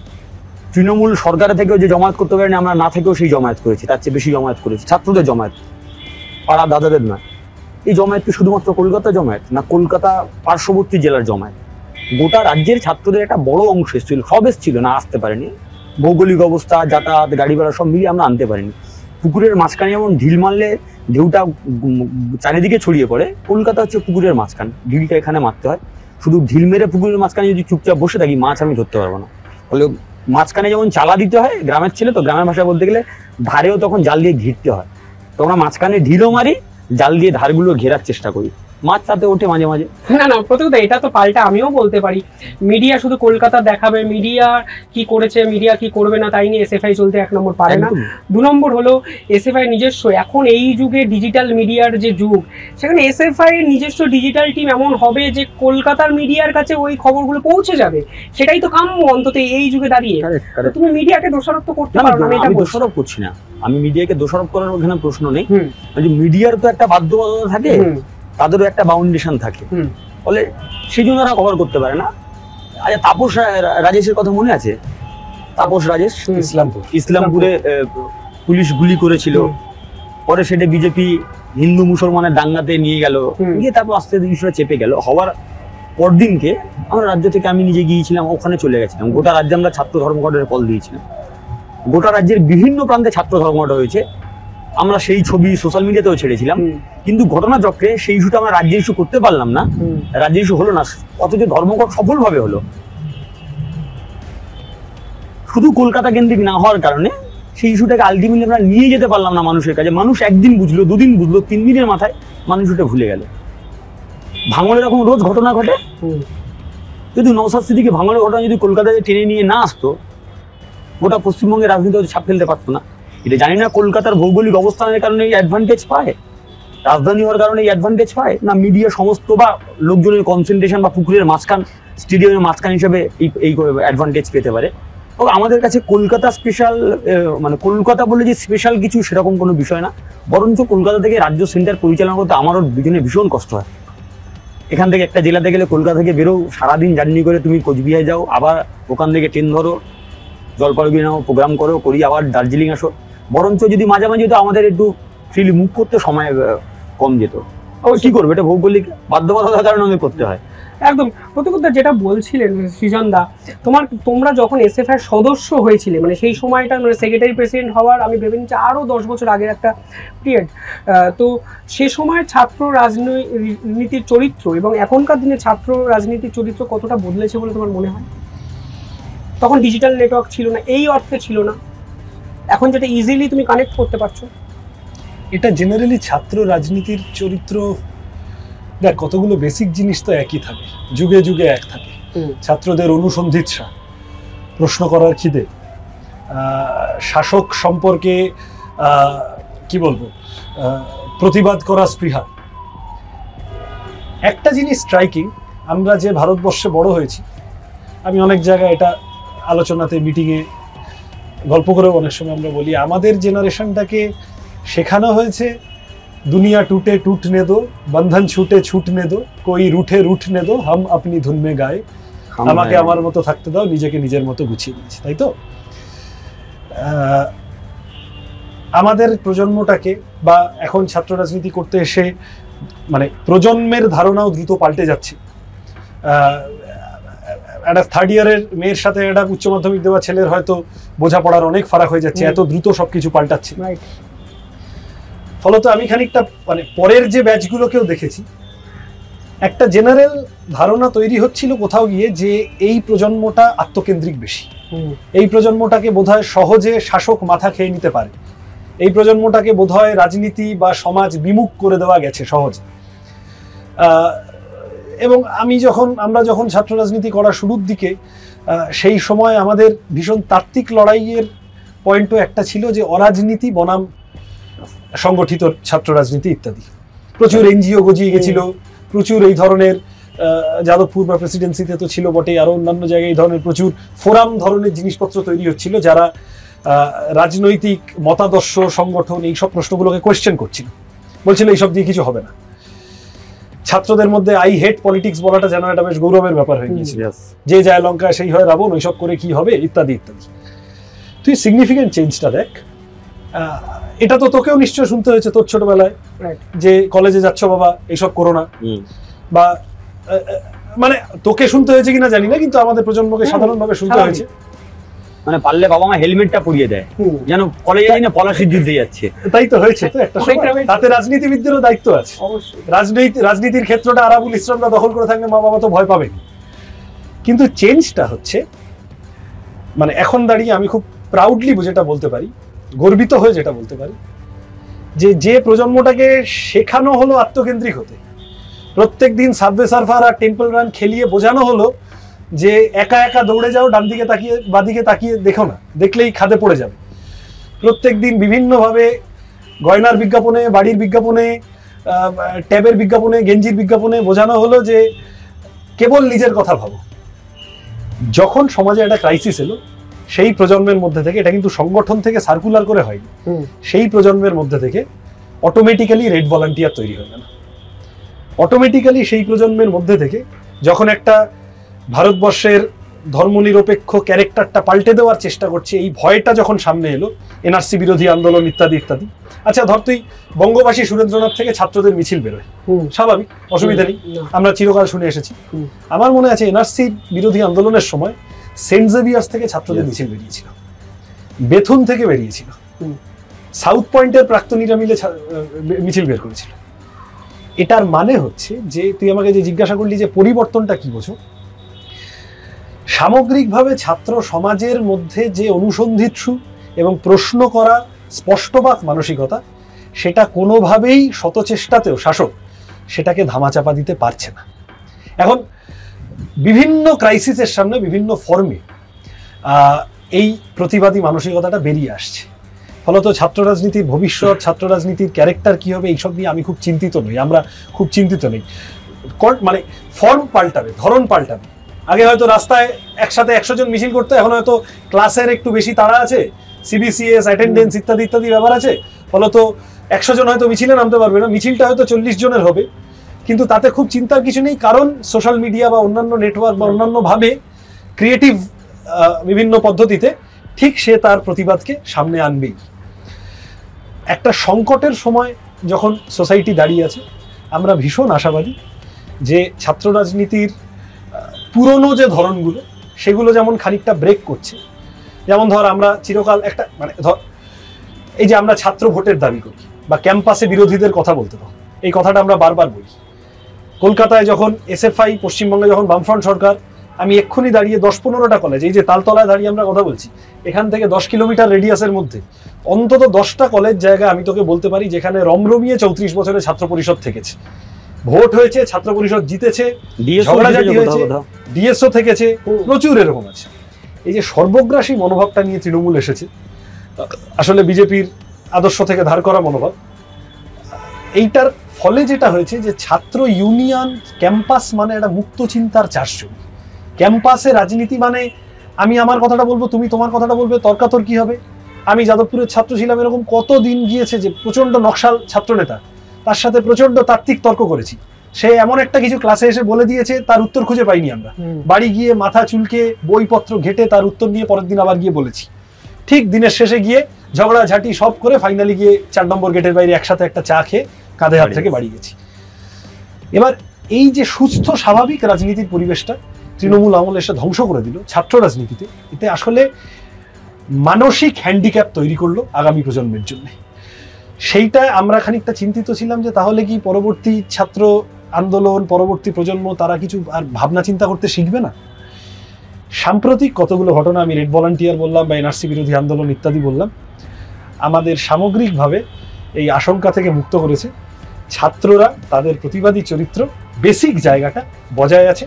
তৃণমূল সরকারের থেকেও যে জমায়েত করতে পারেনি, আমরা না থেকেও সেই জমায়েত করেছি, তার চেয়ে বেশি জমায়েত করেছি, ছাত্রদের জমায়েত, পাড়া দাদাদের নয়। এই জমায়েত কি শুধুমাত্র কলকাতা জমায়েত না, কলকাতা পার্শ্ববর্তী জেলার জমায়েত? গোটা রাজ্যের ছাত্রদের একটা বড় অংশ এসেছিল, সব এসেছিল না, আসতে পারেনি। ভৌগোলিক অবস্থা, যাতায়াত, গাড়ি ভাড়া সব মিলিয়ে আমরা আনতে পারিনি। পুকুরের মাঝখানে যেমন ঢিল মারলে ঢেউটা চারিদিকে ছড়িয়ে পড়ে, কলকাতা হচ্ছে পুকুরের মাঝখান, ঢিলটা এখানে মারতে হয়। শুধু ঢিল মেরে পুকুরের মাঝখানে যদি চুপচাপ বসে থাকি, মাছ আমি ধরতে পারবো না। ফলে মাঝখানে যেমন চালা দিতে হয়, গ্রামের ছেলে তো, গ্রামের ভাষায় বলতে গেলে ধারেও তখন জাল দিয়ে ঘিরতে হয়। তো আমরা মাঝখানে ঢিলও মারি, জাল দিয়ে ধারগুলো ঘেরার চেষ্টা করি, মাছ তাতে ওঠে মাঝে মাঝে। না না, প্রতিটা এটা তো পাল্টা আমিও বলতে পারি, মিডিয়া শুধু কলকাতা দেখাবে, মিডিয়া কি করেছে, মিডিয়া কি করবে না তাই নিয়ে এসএফআই চলতে এক নম্বর পারে না। দু নম্বর হলো এসএফআই নিজস্ব, এখন এই যুগে ডিজিটাল মিডিয়ার যে যুগ, সেখানে এসএফআই এর নিজস্ব ডিজিটাল টিম এমন হবে যে কলকাতার মিডিয়ার কাছে ওই খবরগুলো পৌঁছে যাবে, সেটাই তো কাম্য অন্তত এই যুগে দাঁড়িয়ে। তুমি মিডিয়াকে দোষারোপ তো করতে পারো না, আমি দোষারোপ করছি না, আমি মিডিয়াকে দোষারোপ করার ওখানে প্রশ্ন নেই। মিডিয়ার তো একটা বাধ্যবাধকতা থাকে, তাদেরও একটা বাউন্ডেশন থাকে, ফলে সেই জন্য তারা কভার করতে পারে না। আচ্ছা, তাপস রাজেশের কথা মনে আছে? তাপস রাজেশ ইসলামপুর ইসলামপুরে পুলিশ গুলি করেছিল, পরে সেটা বিজেপি হিন্দু মুসলমানের দাঙ্গাতে নিয়ে গেল, গিয়ে তারপর আস্তে আস্তে বিষয়টা চেপে গেল। হওয়ার পরদিনকে আমরা রাজ্য থেকে, আমি নিজে গিয়েছিলাম, ওখানে চলে গেছিলাম। গোটা রাজ্যে আমরা ছাত্র ধর্মঘটের কল দিয়েছিলাম, গোটা রাজ্যের বিভিন্ন প্রান্তে ছাত্র ধর্মঘট হয়েছে, আমরা সেই ছবি সোশ্যাল মিডিয়াতেও ছেড়েছিলাম। কিন্তু ঘটনা চক্রে সেই ইস্যুটা আমরা রাজ্যে ইস্যু করতে পারলাম না, রাজ্যে ইস্যু হলো না, অথচ ধর্মঘট সফলভাবে হলো। শুধু কলকাতা কেন্দ্রিক না হওয়ার কারণে সেই ইস্যুটাকে আলটিমেটলি আমরা নিয়ে যেতে পারলাম না মানুষের কাছে। মানুষ একদিন বুঝলো, দুদিন বুঝলো, তিন দিনের মাথায় মানুষ ওটা ভুলে গেল। ভাঙড়ে এরকম রোজ ঘটনা ঘটে, যদি নওশাদ সিদ্দিকী ভাঙড়ের ঘটনা যদি কলকাতায় টেনে নিয়ে না আসতো, গোটা পশ্চিমবঙ্গের রাজনীতি ছাপ ফেলতে পারতো না। এটা জানি না কলকাতার ভৌগোলিক অবস্থানের কারণে এই অ্যাডভান্টেজ পায়, রাজধানী হওয়ার কারণে এই অ্যাডভান্টেজ পায়, না মিডিয়া সমস্ত বা লোকজনের কনসেন্ট্রেশন বা পুকুরের মাঝখান, স্টেডিয়ামের মাঝখান হিসেবে এই এই অ্যাডভান্টেজ পেতে পারে। তো আমাদের কাছে কলকাতা স্পেশাল, মানে কলকাতা বলে যে স্পেশাল কিছু সেরকম কোনো বিষয় না, বরঞ্চ কলকাতা থেকে রাজ্য সেন্টার পরিচালনা করতে আমারও দুজনে ভীষণ কষ্ট হয়। এখান থেকে একটা জেলাতে গেলে, কলকাতা থেকে বেরো, সারাদিন জার্নি করে তুমি কোচবিহার যাও, আবার ওখান থেকে ট্রেন ধরো, জলপাইগুড়ি নাও, প্রোগ্রাম করো, করি, আবার দার্জিলিং আসো। বরঞ্চ যদি মাঝামাঝি হতো, আমাদের একটু ফ্রিলি মুভ করতে সময় কম যেত। ও কি করবে, এটা ভৌগোলিক বাধ্যবাধকতার কারণে আমাদের করতে হয়। একদম প্রতিকূলতা যেটা বলছিলেন সৃজন দা, তোমার তোমরা যখন এসএফআই এর সদস্য হয়েছিলে, মানে সেই সময়টা, মানে সেক্রেটারি প্রেসিডেন্ট হওয়ার আমি ভেবে নিচ্ছি আরও দশ বছর আগের একটা পিরিয়ড, তো সে সময় ছাত্র রাজনীতির চরিত্র এবং এখনকার দিনে ছাত্র রাজনীতির চরিত্র কতটা বদলেছে বলে তোমার মনে হয়? তখন ডিজিটাল নেটওয়ার্ক ছিল না, এই অর্থে ছিল না, এখন যেটা ইজিলি তুমি কানেক্ট করতে পারছো। এটা জেনারেলি ছাত্র রাজনীতির চরিত্র, দেখ কতগুলো বেসিক জিনিস তো একই থাকে, যুগে যুগে এক থাকে। ছাত্রদের অনুসন্ধিৎসা, প্রশ্ন করার খিদে, শাসক সম্পর্কে কি বলবো, প্রতিবাদ করা স্পৃহা। একটা জিনিস স্ট্রাইকিং, আমরা যে ভারতবর্ষে বড় হয়েছি, আমি অনেক জায়গায় এটা আলোচনাতে, মিটিংয়ে গল্প করেও অনেক সময় আমরা বলি, আমাদের জেনারেশনটাকে শেখানো হয়েছে দুনিয়া টুটে টুটনে দো, বন্ধন ছুটে ছুটনে দো, কই রুঠে রুঠনে দো, হাম আপনি ধুন মে গায়ে, আমাকে আমার মতো থাকতে দাও, নিজেকে নিজের মতো গুছিয়ে দিয়েছি, তাই তো? আমাদের প্রজন্মটাকে বা এখন ছাত্র রাজনীতি করতে এসে মানে প্রজন্মের ধারণাও দ্রুত পাল্টে যাচ্ছে। একটা থার্ড ইয়ারের মেয়ের সাথে একটা উচ্চ মাধ্যমিক দেওয়া ছেলের হয়তো বোঝাপড়ার অনেক ফারাক হয়ে যাচ্ছে, এত দ্রুত সবকিছু পাল্টাচ্ছে। ফলত আমি খানিকটা মানে পরের যে ব্যাচগুলোকেও দেখেছি, একটা জেনারেল ধারণা তৈরি হচ্ছিল কোথাও গিয়ে যে এই প্রজন্মটা আত্মকেন্দ্রিক বেশি, এই প্রজন্মটাকে বোধহয় সহজে শাসক মাথা খেয়ে নিতে পারে, এই প্রজন্মটাকে বোধহয় রাজনীতি বা সমাজ বিমুখ করে দেওয়া গেছে সহজে। এবং আমি যখন আমরা যখন ছাত্র রাজনীতি করা শুরুর দিকে, সেই সময় আমাদের ভীষণ তাত্ত্বিক লড়াইয়ের পয়েন্টও একটা ছিল যে অরাজনীতি বনাম সংগঠিত ছাত্র রাজনীতি ইত্যাদি। প্রচুর এনজিও গজিয়ে গেছিল, প্রচুর এই ধরনের যাদবপুর বা প্রেসিডেন্সিতে তো ছিল বটে, আরো অন্যান্য জায়গায় এই ধরনের প্রচুর ফোরাম ধরনের জিনিসপত্র তৈরি হচ্ছিল, যারা রাজনৈতিক মতাদর্শ সংগঠন এইসব প্রশ্নগুলোকে কোয়েশ্চেন করছিল, বলছিল এইসব দিয়ে কিছু হবে না। ছাত্রদের মধ্যে আই হেট পলিটিক্স বলাটা যেন একটা বেশ গৌরবের ব্যাপার হয়ে গিয়েছিল, যে যায় লঙ্কা সেই হয় রাবণ, ওইসব করে কি হবে ইত্যাদি ইত্যাদি। তুই সিগনিফিকেন্ট চেঞ্জটা দেখ, এটা তো তোকেও নিশ্চয় শুনতে হয়েছে তোর ছোটবেলায়, যে কলেজে যাচ্ছ বাবা এইসব করো না, বা মানে তোকে শুনতে হয়েছে কিনা জানি না, কিন্তু আমাদের প্রজন্মকে সাধারণভাবে শুনতে হয়েছে। মানে পারলে বাবা মা হেলমেটটা পরিয়ে দেয়, যেন কলেজে যাই না পলাশির যুদ্ধে যাচ্ছে। তাই তো হয়েছে তো একটা সময়, তাতে রাজনীতিবিদদেরও দায়িত্ব আছে। রাজনীতি রাজনীতির ক্ষেত্রটা আরাবুল ইসলামরা দখল করে থাকলে মা বাবা তো ভয় পাবেন। কিন্তু চেঞ্জটা হচ্ছে মানে এখন দাঁড়িয়ে আমি খুব প্রাউডলি যেটা বলতে পারি, গর্বিত হয়ে যেটা বলতে পারি, যে যে প্রজন্মটাকে শেখানো হলো আত্মকেন্দ্রিক হতে, প্রত্যেক দিন সাবওয়ে সার্ফার আর টেম্পল রান খেলিয়ে বোঝানো হলো যে একা একা দৌড়ে যাও, ডান দিকে তাকিয়ে বাদিকে তাকিয়ে দেখো না, দেখলেই খাদে পড়ে যাবে। প্রত্যেক দিন বিভিন্নভাবে গয়নার বিজ্ঞাপনে, বাড়ির বিজ্ঞাপনে, ট্যাবের বিজ্ঞাপনে, গেঞ্জির বিজ্ঞাপনে বোঝানো হলো যে কেবল নিজের কথা ভাবো। যখন সমাজে একটা ক্রাইসিস এলো, সেই প্রজন্মের মধ্যে থেকে, এটা কিন্তু সংগঠন থেকে সার্কুলার করে হয়নি, সেই প্রজন্মের মধ্যে থেকে অটোমেটিক্যালি রেড ভলান্টিয়ার তৈরি হয়ে গেল। অটোমেটিক্যালি সেই প্রজন্মের মধ্যে থেকে যখন একটা ভারতবর্ষের ধর্মনিরপেক্ষ ক্যারেক্টারটা পাল্টে দেওয়ার চেষ্টা করছে, এই ভয়টা যখন সামনে এলো, এনআরসি বিরোধী আন্দোলন ইত্যাদি ইত্যাদি। আচ্ছা ধর তুই বঙ্গবাসী সুরেন্দ্রনাথ থেকে ছাত্রদের মিছিল বেরোয়, স্বাভাবিক, অসুবিধা নেই, আমরা চিরকাল শুনে এসেছি। আমার মনে আছে এনআরসি বিরোধী আন্দোলনের সময় সেন্ট জেভিয়ার্স থেকে ছাত্রদের মিছিল বেরিয়েছিল, বেথুন থেকে বেরিয়েছিল, সাউথ পয়েন্টের প্রাক্তনীরা মিলে মিছিল বের করেছিল। এটার মানে হচ্ছে যে তুই আমাকে যে জিজ্ঞাসা করলি যে পরিবর্তনটা কি বোঝো, সামগ্রিকভাবে ছাত্র সমাজের মধ্যে যে অনুসন্ধিৎসু এবং প্রশ্ন করা স্পষ্টবাক মানসিকতা, সেটা কোনোভাবেই শতচেষ্টাতেও শাসক সেটাকে ধামাচাপা দিতে পারছে না। এখন বিভিন্ন ক্রাইসিসের সামনে বিভিন্ন ফর্মে এই প্রতিবাদী মানসিকতাটা বেরিয়ে আসছে। ফলত ছাত্র রাজনীতির ভবিষ্যৎ, ছাত্র রাজনীতির ক্যারেক্টার কি হবে, এইসব নিয়ে আমি খুব চিন্তিত নই, আমরা খুব চিন্তিত নেই। মানে ফর্ম পাল্টাবে, ধরন পাল্টাবে। আগে হয়তো রাস্তায় একসাথে একশো জন মিছিল করতে, এখন হয়তো ক্লাসের একটু বেশি তাড়া আছে, সিবিসিএস অ্যাটেন্ডেন্স ইত্যাদি ইত্যাদি ব্যাপার আছে, ফলত একশো জন হয়তো মিছিলে নামতে পারবে না, মিছিলটা হয়তো চল্লিশ জনের হবে। কিন্তু তাতে খুব চিন্তার কিছু নেই, কারণ সোশ্যাল মিডিয়া বা অন্যান্য নেটওয়ার্ক বা অন্যান্য ভাবে ক্রিয়েটিভ বিভিন্ন পদ্ধতিতে ঠিক সে তার প্রতিবাদকে সামনে আনবেই। একটা সংকটের সময় যখন সোসাইটি দাঁড়িয়ে আছে, আমরা ভীষণ আশাবাদী যে ছাত্র রাজনীতির পুরনো যে ধরনগুলো, সেগুলো যেমন খানিকটা ব্রেক করছে। যেমন ধর আমরা চিরকাল একটা মানে ধর এই যে আমরা ছাত্র ভোটের দাবি করি বা ক্যাম্পাসে বিরোধীদের কথা বলতে পারি, এই কথাটা আমরা বারবার বলি। কলকাতায় যখন এসএফআই, পশ্চিমবঙ্গে যখন বামফ্রন্ট সরকার, আমি এক্ষুনি দাঁড়িয়ে দশ পনেরোটা কলেজ, এই যে তালতলায় দাঁড়িয়ে আমরা কথা বলছি, এখান থেকে দশ কিলোমিটার রেডিয়াসের মধ্যে অন্তত দশটা কলেজ জায়গা আমি তোকে বলতে পারি যেখানে রমরমিয়ে চৌত্রিশ বছরে ছাত্র পরিষদ থেকেছে, ভোট হয়েছে, ছাত্র পরিষদ জিতেছে, ঝগড়াঝাটি হয়েছে, ডিএসও থেকেছে, প্রচুর এরকম আছে। এই যে সর্বগ্রাসী মনোভাবটা নিয়ে তৃণমূল এসেছে, আসলে বিজেপির আদর্শ থেকে ধার করা মনোভাব, এইটার ফলে যেটা হয়েছে যে ছাত্র ইউনিয়ন ক্যাম্পাস মানে একটা মুক্ত চিন্তার চাষজমি। ক্যাম্পাসে রাজনীতি মানে আমি আমার কথাটা বলবো, তুমি তোমার কথাটা বলবে, তর্কাতর্কি হবে। আমি যাদবপুরের ছাত্র ছিলাম, এরকম কত দিন গিয়েছে যে প্রচন্ড নকশাল ছাত্রনেতা, তার সাথে প্রচন্ড তাত্ত্বিক তর্ক করেছি। সে এমন একটা কিছু ক্লাসে এসে বলে দিয়েছে, তার উত্তর খুঁজে পাইনি আমরা, বাড়ি গিয়ে মাথা চুলকে বইপত্র ঘেটে তার উত্তর নিয়ে পরের দিন আবার গিয়ে বলেছি। ঠিক দিনের শেষে গিয়ে ঝগড়াঝাটি সব করে ফাইনালি গিয়ে চার নম্বর গেটের বাইরে একসাথে একটা চা খেয়ে কাঁধে হাত থেকে বাড়ি গেছি। এবার এই যে সুস্থ স্বাভাবিক রাজনীতির পরিবেশটা তৃণমূল আমল এসে ধ্বংস করে দিল ছাত্র রাজনীতিতে, এতে আসলে মানসিক হ্যান্ডিক্যাপ তৈরি করলো আগামী প্রজন্মের জন্য। সেইটা আমরা খানিকটা চিন্তিত ছিলাম যে তাহলে কি পরবর্তী ছাত্র আন্দোলন, পরবর্তী প্রজন্ম তারা কিছু আর ভাবনা চিন্তা করতে শিখবে না? সাম্প্রতিক কতগুলো ঘটনা, আমি রেড ভলান্টিয়ার বললাম বা এনআরসি বিরোধী আন্দোলন ইত্যাদি বললাম, আমাদের সামগ্রিকভাবে এই আশঙ্কা থেকে মুক্ত করেছে। ছাত্ররা তাদের প্রতিবাদী চরিত্র, বেসিক জায়গাটা বজায় আছে,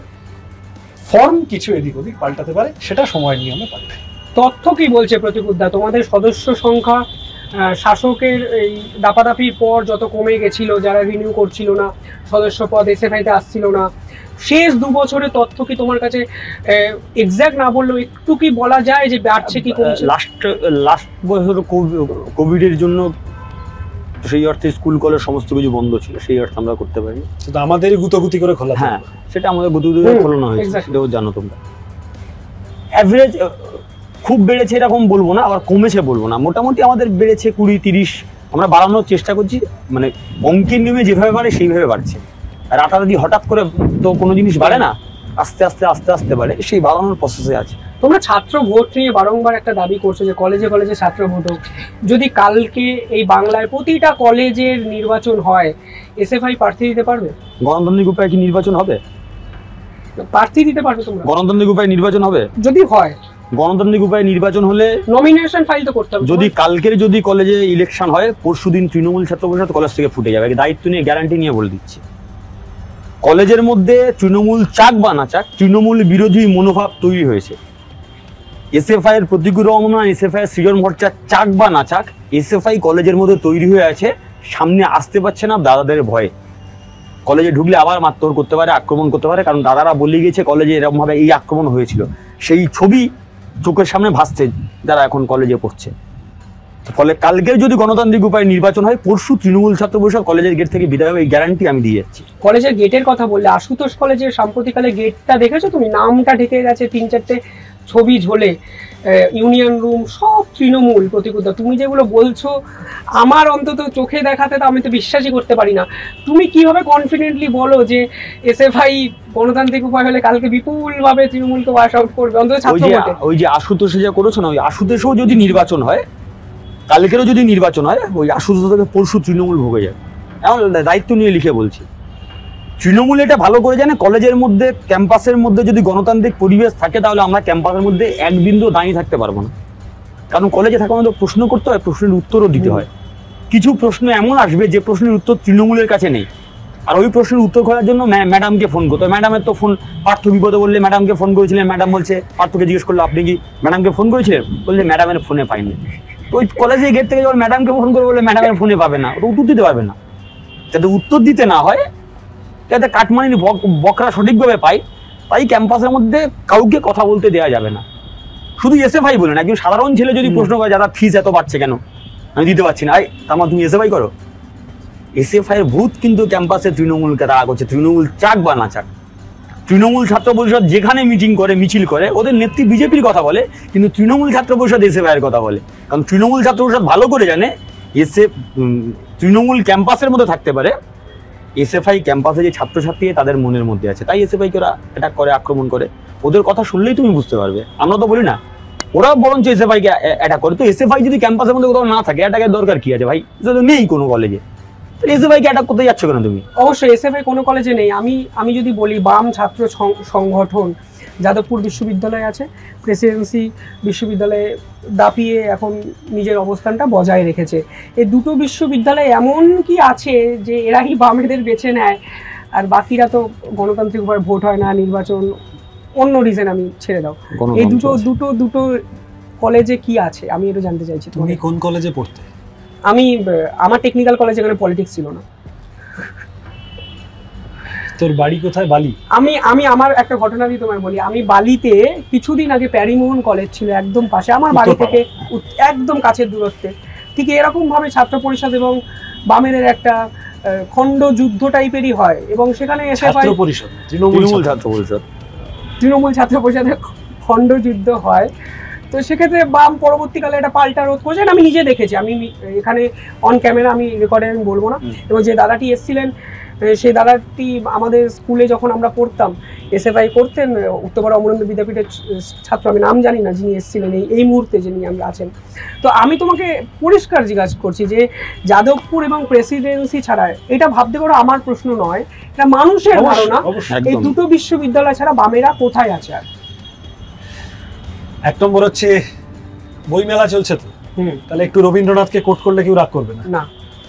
ফর্ম কিছু এদিক ওদিক পাল্টাতে পারে, সেটা সময় নিয়ে আমরা পাল্টাই। তথ্য কি বলছে প্রতিকুদ্দা? তোমাদের সদস্য সংখ্যা শাসকের এই দাপাদাপির পর যত কমে গেছিল, যারা রিনিউ করছিল না সদস্য পদ, এসএফআইতে আসছিল না, শেষ দু বছরের তথ্য কি তোমার কাছে এক্সাক্ট না বললেও একটু কি বলা যায় যে বাড়ছে কি কমছে? লাস্ট লাস্ট বছর কোভিডের জন্য সেই অর্থে স্কুল কলেজ সমস্ত কিছু বন্ধ ছিল, সেই অর্থে আমরা করতে পারিনি। সেটা আমাদেরই গুতগুতি করে খোলা। হ্যাঁ, সেটা আমাদের গুতগুতি করে খোলানো হয়েছে, সেটাও জানো তোমরা। অ্যাভারেজ খুব বেড়েছে এরকম বলবো না, আবার কমেছে বলবো না, মোটামুটি আমাদের বেড়েছে কুড়ি তিরিশ, আমরা বাড়ানোর চেষ্টা করছি। মানে অঙ্কের নিয়মে যেভাবে বাড়ে সেইভাবে বাড়ছে। রাতারাতি হঠাৎ করে তো কোনো জিনিস বাড়ে না, আস্তে আস্তে আস্তে আস্তে বাড়ে, সেই বাড়ানোর প্রসেসে আছে। তোমরা ছাত্র ভোট নিয়ে বারংবার একটা দাবি করছো যে কলেজে কলেজে ছাত্র ভোট হোক। যদি কালকে এই বাংলায় প্রতিটা কলেজের নির্বাচন হয়, এসএফআই প্রার্থী দিতে পারবে? গণতান্ত্রিক উপায়ে কি নির্বাচন হবে? প্রার্থী দিতে পারবে তোমরা? গণতান্ত্রিক উপায়ে নির্বাচন হবে যদি হয়, গণতান্ত্রিক উপায়ে নির্বাচন হলে নমিনেশন ফাইল তো করতে হবে। যদি কালকের যদি কলেজে ইলেকশন হয়, পরশুদিন তৃণমূল ছাত্র পরিষদ কলেজ থেকে ফুটে যাবে, দায়িত্ব নিয়ে গ্যারান্টি নিয়ে বলে দিচ্ছি। কলেজের মধ্যে তৃণমূল চাক বা না চাক, তৃণমূল বিরোধী মনোভাব তৈরি হয়েছে। এসএফআই এর প্রতিকূল রমনা, এসএফআই এর সৃজন মোর্চা চাক বা না চাক, এসএফআই কলেজের মধ্যে তৈরি হয়ে আছে, সামনে আসতে পারছে না দাদাদের ভয়ে। কলেজে ঢুকলে আবার মারধর করতে পারে, আক্রমণ করতে পারে, কারণ দাদারা বলে গিয়েছে কলেজে এরকম ভাবে এই আক্রমণ হয়েছিল, সেই ছবি চোখের সামনে ভাসছে যারা এখন কলেজে পড়ছে। ফলে কালকের যদি গণতান্ত্রিক উপায়ে নির্বাচন হয়, পরশু তৃণমূল ছাত্র পরিষদ কলেজের গেট থেকে বিদায় হবে, এই গ্যারান্টি আমি দিয়ে যাচ্ছি। কলেজের গেটের কথা বললে, আশুতোষ কলেজের সাম্প্রতিককালে গেটটা দেখেছো তুমি? নামটা ঢেকে গেছে, তিন চারটে ছবি ঝোলে, ইউনিয়ন রুম সব তৃণমূল। প্রতিকুদ্দা, তুমি যেগুলো বলছো আমার অন্তত চোখে দেখাতে তো আমি তো বিশ্বাসই করতে পারি না। তুমি কিভাবে কনফিডেন্টলি বলো যে এসএফআই গণতান্ত্রিক উপায় হলে কালকে বিপুল ভাবে তৃণমূলকে ওয়াশ আউট করবে? অন্তত ছাত্র ভোটে ওই যে আশুতোষে যা করেছো না, ওই আশুতোষেও যদি নির্বাচন হয়, কালকেরও যদি নির্বাচন হয়, ওই আশুতোষ থেকে পরশু তৃণমূল ভোগে যাবে, এমন দায়িত্ব নিয়ে লিখে বলছি। তৃণমূল এটা ভালো করে জানে, কলেজের মধ্যে ক্যাম্পাসের মধ্যে যদি গণতান্ত্রিক পরিবেশ থাকে, তাহলে আমরা ক্যাম্পাসের মধ্যে এক বিন্দু দাঁড়িয়ে থাকতে পারবো না। কারণ কলেজে থাকা আমাদের প্রশ্ন করতে হয়, প্রশ্নের উত্তরও দিতে হয়। কিছু প্রশ্ন এমন আসবে যে প্রশ্নের উত্তর তৃণমূলের কাছে নেই, আর ওই প্রশ্নের উত্তর করার জন্য ম্যাডামকে ফোন করতে হয়। ম্যাডামের তো ফোন, পার্থ বিপদে বললে ম্যাডামকে ফোন করেছিলেন, ম্যাডাম বলছে, পার্থকে জিজ্ঞেস করলো আপনি কি ম্যাডামকে ফোন করেছিলেন, বললে ম্যাডামের ফোনে পাইনি। তো ওই কলেজের গেট থেকে যখন ম্যাডামকে ফোন করে বললে ম্যাডামের ফোনে পাবে না, উত্তর দিতে পারবে না। যাতে উত্তর দিতে না হয়, যাতে কাটমানির বকরা সঠিকভাবে পাই, তাই ক্যাম্পাসের মধ্যে কাউকে কথা বলতে দেওয়া যাবে না। শুধু এসএফআই বলে না, একজন সাধারণ ছেলে যদি প্রশ্ন করে যারা ফিস এত বাড়ছে কেন, আমি দিতে পারছি না, তার তুমি এসএফআই করো। এসএফআই এর ভূত কিন্তু ক্যাম্পাসে তৃণমূলকে তাড়া করছে, তৃণমূল চাক বা না চাক। তৃণমূল ছাত্র পরিষদ যেখানে মিটিং করে, মিছিল করে, ওদের নেত্রী বিজেপির কথা বলে, কিন্তু তৃণমূল ছাত্র পরিষদ এসএফআই এর কথা বলে। কারণ তৃণমূল ছাত্র পরিষদ ভালো করে জানে এসে তৃণমূল ক্যাম্পাসের মধ্যে থাকতে পারে, এসএফআই ক্যাম্পাসে যে ছাত্রছাত্রী তাদের মনের মধ্যে আছে, তাই এসএফআই কে ওরা অ্যাটাক করে, আক্রমণ করে। ওদের কথা শুনলেই তুমি বুঝতে পারবে, আমরা তো বলি না, ওরা বরঞ্চ এসএফআই কে অ্যাটাক করে। তো এসএফআই যদি ক্যাম্পাসের মধ্যে কোথাও না থাকে, অ্যাটাকের দরকার কি আছে ভাই? এটা তো নেই কোনো কলেজে, এসএফআই কে অ্যাটাক করতে যাচ্ছ কেন তুমি? অবশ্যই এসএফআই কোনো কলেজে নেই। আমি আমি যদি বলি, বাম ছাত্র সংগঠন যাদবপুর বিশ্ববিদ্যালয় আছে, প্রেসিডেন্সি বিশ্ববিদ্যালয়ে দাপিয়ে এখন নিজের অবস্থানটা বজায় রেখেছে। এই দুটো বিশ্ববিদ্যালয় এমন কি আছে যে এরাই বামেদের বেছে নেয়, আর বাকিরা তো গণতান্ত্রিক উপায়ে ভোট হয় না, নির্বাচন অন্য রিজন, আমি ছেড়ে দাও। এই দুটো দুটো দুটো কলেজে কি আছে আমি এটা জানতে চাইছি। তুমি কোন কলেজে পড়তে? আমি আমার টেকনিক্যাল কলেজে, এখানে পলিটিক্স ছিল না। তোর বাড়ি কোথায়? বালি? আমি আমি আমার একটা ঘটনা দিয়ে তোমায় বলি। আমি বালিতে কিছুদিন আগে, প্যারিমোহন কলেজ ছিল একদম পাশে, আমার বাড়ি থেকে একদম কাছের দূরত্বে, ঠিক এরকম ভাবে ছাত্র পরিষদ এবং বামেদের একটা খণ্ড যুদ্ধ টাইপেরই হয়, এবং সেখানে ছাত্র পরিষদ, তৃণমূল ছাত্র পরিষদ, তৃণমূল ছাত্র পরিষদের খণ্ড যুদ্ধ হয়। তো সেক্ষেত্রে বাম পরবর্তীকালে একটা পাল্টা রোধ করেছেন, আমি নিজে দেখেছি, আমি এখানে অন ক্যামেরা আমি রেকর্ডে আমি বলবো না। এবং যে দাদাটি এসেছিলেন সেই দাদাটি আমাদের স্কুলে যখন আমরা পড়তাম এসএফআই করতেন, উত্তরপাড়া অমরেন্দ্র বিদ্যাপীঠের ছাত্র, আমি নাম জানি না, যিনি এসেছিলেন এই এই মুহূর্তে যিনি আমরা আছেন। তো আমি তোমাকে পরিষ্কার জিজ্ঞাসা করছি যে যাদবপুর এবং প্রেসিডেন্সি ছাড়া, এটা ভাবতে পারো আমার প্রশ্ন নয়, এটা মানুষের ধারণা, এই দুটো বিশ্ববিদ্যালয় ছাড়া বামেরা কোথায় আছে? আর এক নম্বর হচ্ছে বইমেলা চলছে তো, তাহলে একটু রবীন্দ্রনাথকে কোট করলে কেউ রাগ করবে না। না,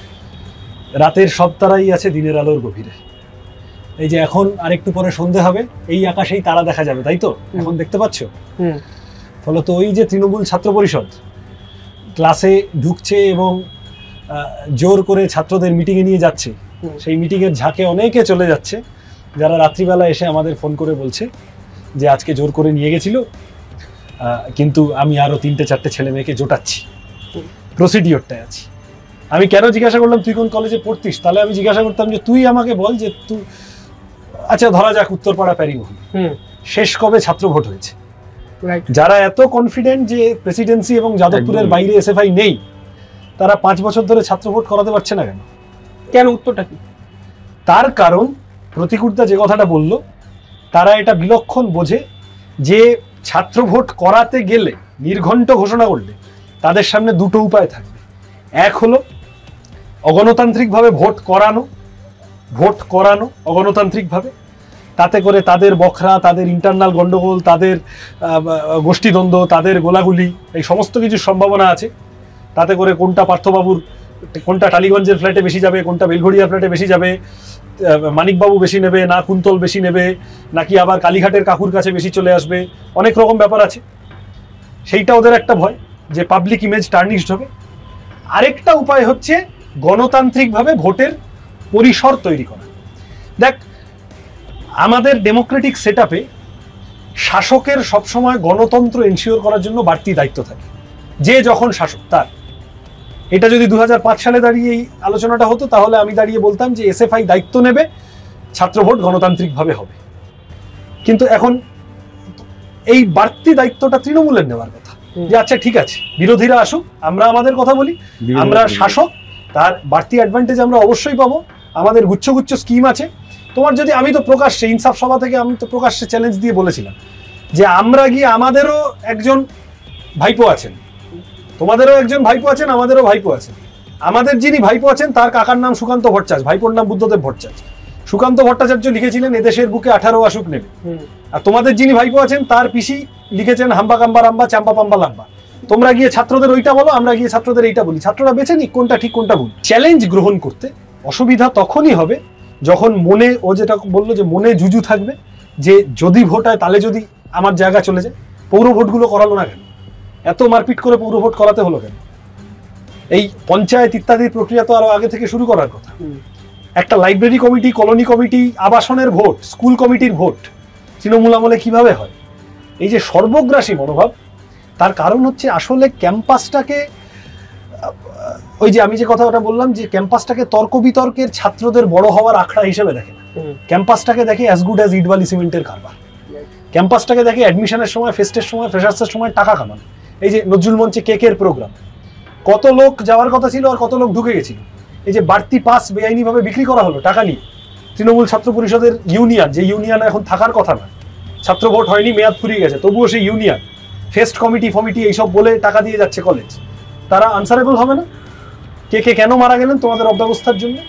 রাতের সব তারাই আছে দিনের আলোর গভীরে। এই যে এখন আরেকটু পরে সন্ধে হবে, এই আকাশেই তারা দেখা যাবে, তাই তো এখন দেখতে পাচ্ছ। ফলত ওই যে তৃণমূল ছাত্র পরিষদ ক্লাসে ঢুকছে এবং জোর করে ছাত্রদের মিটিংয়ে নিয়ে যাচ্ছে, সেই মিটিংয়ের ঝাঁকে অনেকে চলে যাচ্ছে, যারা রাত্রিবেলা এসে আমাদের ফোন করে বলছে যে আজকে জোর করে নিয়ে গেছিল, কিন্তু আমি আরো তিনটে চারটে ছেলে মেয়েকে জোটাচ্ছি, প্রসিডিওরটায় আছি। আমি কেন জিজ্ঞাসা করলাম তুই কোন কলেজে পড়তিস, তাহলে আমি জিজ্ঞাসা করতাম যে তুই আমাকে বল যে তুই, আচ্ছা ধরা যাক উত্তরপাড়া প্যারিমোহন, শেষ কবে ছাত্র ভোট হয়েছে? যারা এত কনফিডেন্ট যে প্রেসিডেন্সি এবং যাদবপুরের বাইরে এসএফআই নেই, তারা পাঁচ বছর ধরে ছাত্র ভোট করাতে পারছে না কেন? কেন, উত্তরটা কি? তার কারণ প্রতিকূলতা যে কথাটা বলল, তারা এটা বিলক্ষণ বোঝে যে ছাত্র ভোট করাতে গেলে, নির্ঘণ্ট ঘোষণা করলে তাদের সামনে দুটো উপায় থাকবে। এক হলো অগণতান্ত্রিকভাবে ভোট করানো, ভোট করানো অগণতান্ত্রিকভাবে, তাতে করে তাদের বখরা, তাদের ইন্টারনাল গন্ডগোল, তাদের গোষ্ঠীদ্বন্দ্ব, তাদের গোলাগুলি, এই সমস্ত কিছুর সম্ভাবনা আছে। তাতে করে কোনটা পার্থবাবুর, কোনটা টালিগঞ্জের ফ্ল্যাটে বেশি যাবে, কোনটা বেলঘড়িয়া ফ্ল্যাটে বেশি যাবে, মানিকবাবু বেশি নেবে না কুন্তল বেশি নেবে, নাকি আবার কালীঘাটের কাকুর কাছে বেশি চলে আসবে, অনেক রকম ব্যাপার আছে। সেইটা ওদের একটা ভয় যে পাবলিক ইমেজ টার্নিশড হবে। আরেকটা উপায় হচ্ছে গণতান্ত্রিকভাবে ভোটের পরিসর তৈরি করা। দেখ, আমাদের ডেমোক্রেটিক সেটআপে শাসকের সবসময় গণতন্ত্র এনশিওর করার জন্য বাড়তি দায়িত্ব থাকে, যে যখন শাসক তার। এটা যদি দু হাজার পাঁচ সালে দাঁড়িয়ে এই আলোচনাটা হতো, তাহলে আমি দাঁড়িয়ে বলতাম যে এসএফআই দায়িত্ব নেবে, ছাত্র ভোট গণতান্ত্রিকভাবে হবে। কিন্তু এখন এই বাড়তি দায়িত্বটা তৃণমূলের নেওয়ার কথা, যে আচ্ছা ঠিক আছে বিরোধীরা আসুক, আমরা আমাদের কথা বলি, আমরা শাসক, তার বাড়তি অ্যাডভান্টেজ আমরা অবশ্যই পাবো, আমাদের গুচ্ছ গুচ্ছ স্কিম আছে। তোমার যদি, আমি তো প্রকাশ্যে ইনসাফ সভা থেকে আমি তো প্রকাশ্যে চ্যালেঞ্জ দিয়ে বলেছিলাম যে আমরা গিয়ে, আমাদেরও একজন ভাইপো আছেন, তোমাদেরও একজন ভাইপো আছেন, আমাদেরও ভাইপো আছেন। আমাদের যিনি ভাইপো আছেন তার কাকার নাম সুকান্ত ভট্টাচার্য, ভাইপোর নাম বুদ্ধদেব ভট্টাচার্য। সুকান্ত ভট্টাচার্য লিখেছিলেন এদেশের বুকে আঠারো আসুক নেবে, আর তোমাদের যিনি ভাইপো আছেন তার পিসি লিখেছেন হাম্বা কাম্বা রাম্বা চাম্পা পাম্বা লাম্বা। তোমরা গিয়ে ছাত্রদের ওইটা বলো, আমরা গিয়ে ছাত্রদের এইটা বলি, ছাত্ররা বেছে নিক কোনটা ঠিক কোনটা ভুল। চ্যালেঞ্জ গ্রহণ করতে অসুবিধা তখনই হবে যখন মনে, ও যেটা বললো যে মনে জুজু থাকবে যে যদি ভোট হয় তাহলে যদি আমার জায়গা চলে যায়। পৌর ভোটগুলো করালো না কেন? এত মারপিট করে পৌর ভোট করাতে হলো কেন? এই পঞ্চায়েত ইত্যাদির প্রক্রিয়া তো আরো আগে থেকে শুরু করার কথা। একটা লাইব্রেরি কমিটি, কলোনি কমিটি, আবাসনের ভোট, স্কুল কমিটির ভোট তৃণমূল আমলে কিভাবে হয়? এই যে সর্বগ্রাসী মনোভাব, তার কারণ হচ্ছে আসলে ক্যাম্পাসটাকে, ওই যে আমি যে কথাটা বললাম যে ক্যাম্পাসটাকে তর্ক বিতর্কের, ছাত্রদের বড় হওয়ার আখড়া হিসেবে দেখে না। ক্যাম্পাসটাকে দেখে অ্যাজ গুড অ্যাজ ইটবালি সিমেন্টের কারবার। ক্যাম্পাসটাকে দেখে অ্যাডমিশনের সময়, ফেস্টের সময়, ফ্রেশার্সের সময় টাকা কামানো। এই যে নজরুল মঞ্চে কেকের প্রোগ্রাম, কত লোক যাওয়ার কথা ছিল আর কত লোক ঢুকে গেছিল। এই যে বাড়তি পাস বেআইনিভাবে বিক্রি করা হলো টাকা নিয়ে। তৃণমূল ছাত্র পরিষদের ইউনিয়ন, যে ইউনিয়ন এখন থাকার কথা না, ছাত্র ভোট হয়নি, মেয়াদ ফুরিয়ে গেছে, তবুও সেই ইউনিয়ন ফেস্ট কমিটি ফমিটি এইসব বলে টাকা দিয়ে যাচ্ছে কলেজ, তারা আনসারেবল হবে না? কে কে কেন মারা গেলেন তোমাদের অব্যবস্থার জন্য?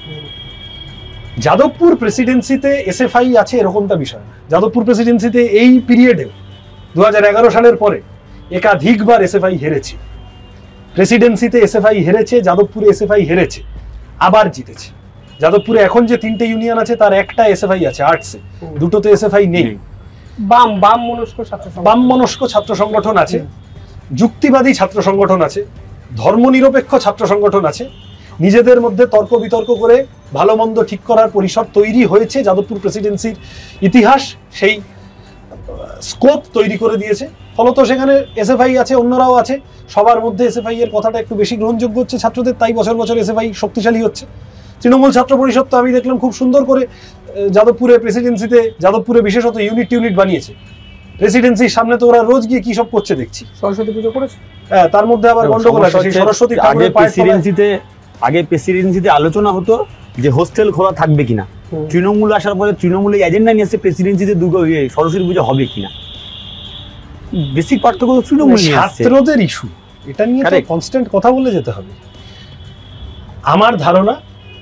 যাদবপুর প্রেসিডেন্সিতে এসএফআই আছে এরকমটা বিষয় না। যাদবপুর প্রেসিডেন্সিতে এই পিরিয়ডেও দু হাজার এগারো সালের পরে একাধিকবার এসএফআই হেরেছে। প্রেসিডেন্সিতে এসএফআই হেরেছে, যাদবপুরে এসএফআই হেরেছে, আবার জিতেছে। যাদবপুরে এখন যে তিনটে ইউনিয়ন আছে তার একটা এসএফআই আছে আর্টসে, দুটোতে এসএফআই নেই। বাম বাম মনস্ক ছাত্র বাম মনস্ক ছাত্র সংগঠন আছে, যুক্তিবাদী ছাত্র সংগঠন আছে, ধর্মনিরপেক্ষ ছাত্র সংগঠন আছে। নিজেদের মধ্যে তর্ক বিতর্ক করে ভালো মন্দ ঠিক করার পরিসর তৈরি হয়েছে। যাদবপুর প্রেসিডেন্সির ইতিহাস সেই স্কোপ তৈরি করে দিয়েছে। ফলত সেখানে এসএফআই আছে, অন্যরাও আছে, সবার মধ্যে এসএফআই এর কথাটা একটু বেশি গ্রহণযোগ্য হচ্ছে ছাত্রদের, তাই বছর বছর এসএফআই শক্তিশালী হচ্ছে। তৃণমূল ছাত্র পরিষদ তো আমি দেখলাম খুব সুন্দর করে যাদবপুরে প্রেসিডেন্সিতে, যাদবপুরে বিশেষত ইউনিট ইউনিট বানিয়েছে। প্রেসিডেন্সির সামনে তো ওরা রোজ গিয়ে কি সব করছে দেখছি। সরস্বতী পুজো করেছে, হ্যাঁ, তার মধ্যে আবার গন্ডগোল আছে। সেই সরস্বতী আগে ঠাকুরের পায়ের তলায়- প্রেসিডেন্সিতে আগে প্রেসিডেন্সিতে আলোচনা হতো যে হোস্টেল খোলা থাকবে কিনা। হুম। তৃণমূল আসার পরে তৃণমূলের এজেন্ডা নিয়ে আসছে প্রেসিডেন্সিতে দুর্গা ইয়ে, সরস্বতী পুজো হবে কিনা। বেসিক পার্থক্য তো তৃণমূল নিয়ে আসছে। ছাত্রদের ইস্যু, এটা নিয়ে তো Correct. কনস্ট্যান্ট কথা বলে যেতে হবে। আমার ধারণা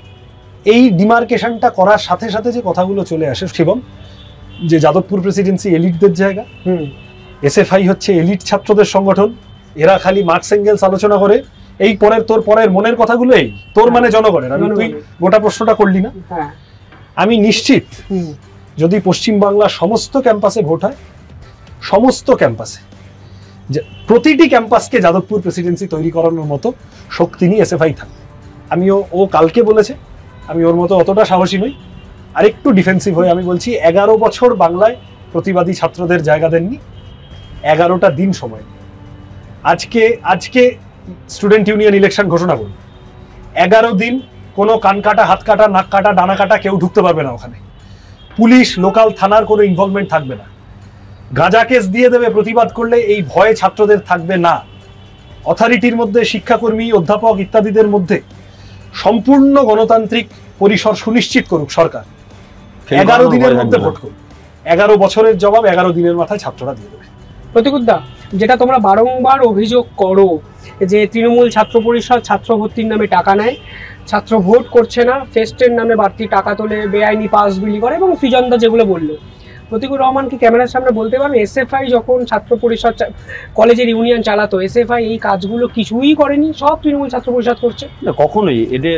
এই ডিমার্কেশনটা করার সাথে সাথে যে কথাগুলো চলে আসে শিবম, যে যাদবপুর প্রেসিডেন্সি এলিটদের জায়গা, হুম এসএফআই হচ্ছে এলিট ছাত্রদের সংগঠন, এরা খালি মার্কস এঙ্গেলস আলোচনা করে, এই পরের তোর পরের মনের কথাগুলো এই তোর মানে জনগণের। আমি তুই গোটা প্রশ্নটা করলি না, হ্যাঁ আমি নিশ্চিত হুম যদি পশ্চিমবাংলার সমস্ত ক্যাম্পাসে ভোট হয়, সমস্ত ক্যাম্পাসে, যে প্রতিটি ক্যাম্পাসকে যাদবপুর প্রেসিডেন্সি তৈরি করানোর মতো শক্তি নিয়ে এসএফআই থাকবে। আমিও, ও কালকে বলেছে, আমি ওর মতো অতটা সাহসী নই, আর একটু ডিফেন্সিভ হয়ে আমি বলছি এগারো বছর বাংলায় প্রতিবাদী ছাত্রদের জায়গা দেননি, এগারোটা দিন সময় নেই। আজকে আজকে স্টুডেন্ট ইউনিয়ন ইলেকশন ঘোষণা করুন, এগারো দিন কোনো কান কাটা, হাত কাটা, নাক কাটা, ডানা কাটা কেউ ঢুকতে পারবে না ওখানে। পুলিশ, লোকাল থানার কোনো ইনভলভমেন্ট থাকবে না। গাঁজা কেস দিয়ে দেবে প্রতিবাদ করলে, এই ভয়ে ছাত্রদের থাকবে না। অথরিটির মধ্যে শিক্ষাকর্মী, অধ্যাপক ইত্যাদিদের মধ্যে সম্পূর্ণ গণতান্ত্রিক পরিসর সুনিশ্চিত করুক সরকার। এগারো দিনের মধ্যে ভোট করুক, এগারো বছরের জবাব এগারো দিনের মাথায় ছাত্ররা দিয়ে দেবে। প্রতিকুদ্দা, যেটা তোমরা বারংবার অভিযোগ করো যে তৃণমূল ছাত্র পরিষদ ছাত্র ভর্তির নামে টাকা নেয়, ছাত্র ভোট করছে না, ফেস্টের নামে বাড়তি টাকা তোলে, বেআইনি পাস বিলি করে, এবং সৃজনদা যেগুলো বললো, প্রতিকুর রহমান কি ক্যামেরার সামনে বলতে পারবে এসএফআই যখন ছাত্র পরিষদ কলেজের ইউনিয়ন চালাতো, এসএফআই এই কাজগুলো কিছুই করেনি, সব তৃণমূল ছাত্র পরিষদ করছে? না, কখনোই। এতে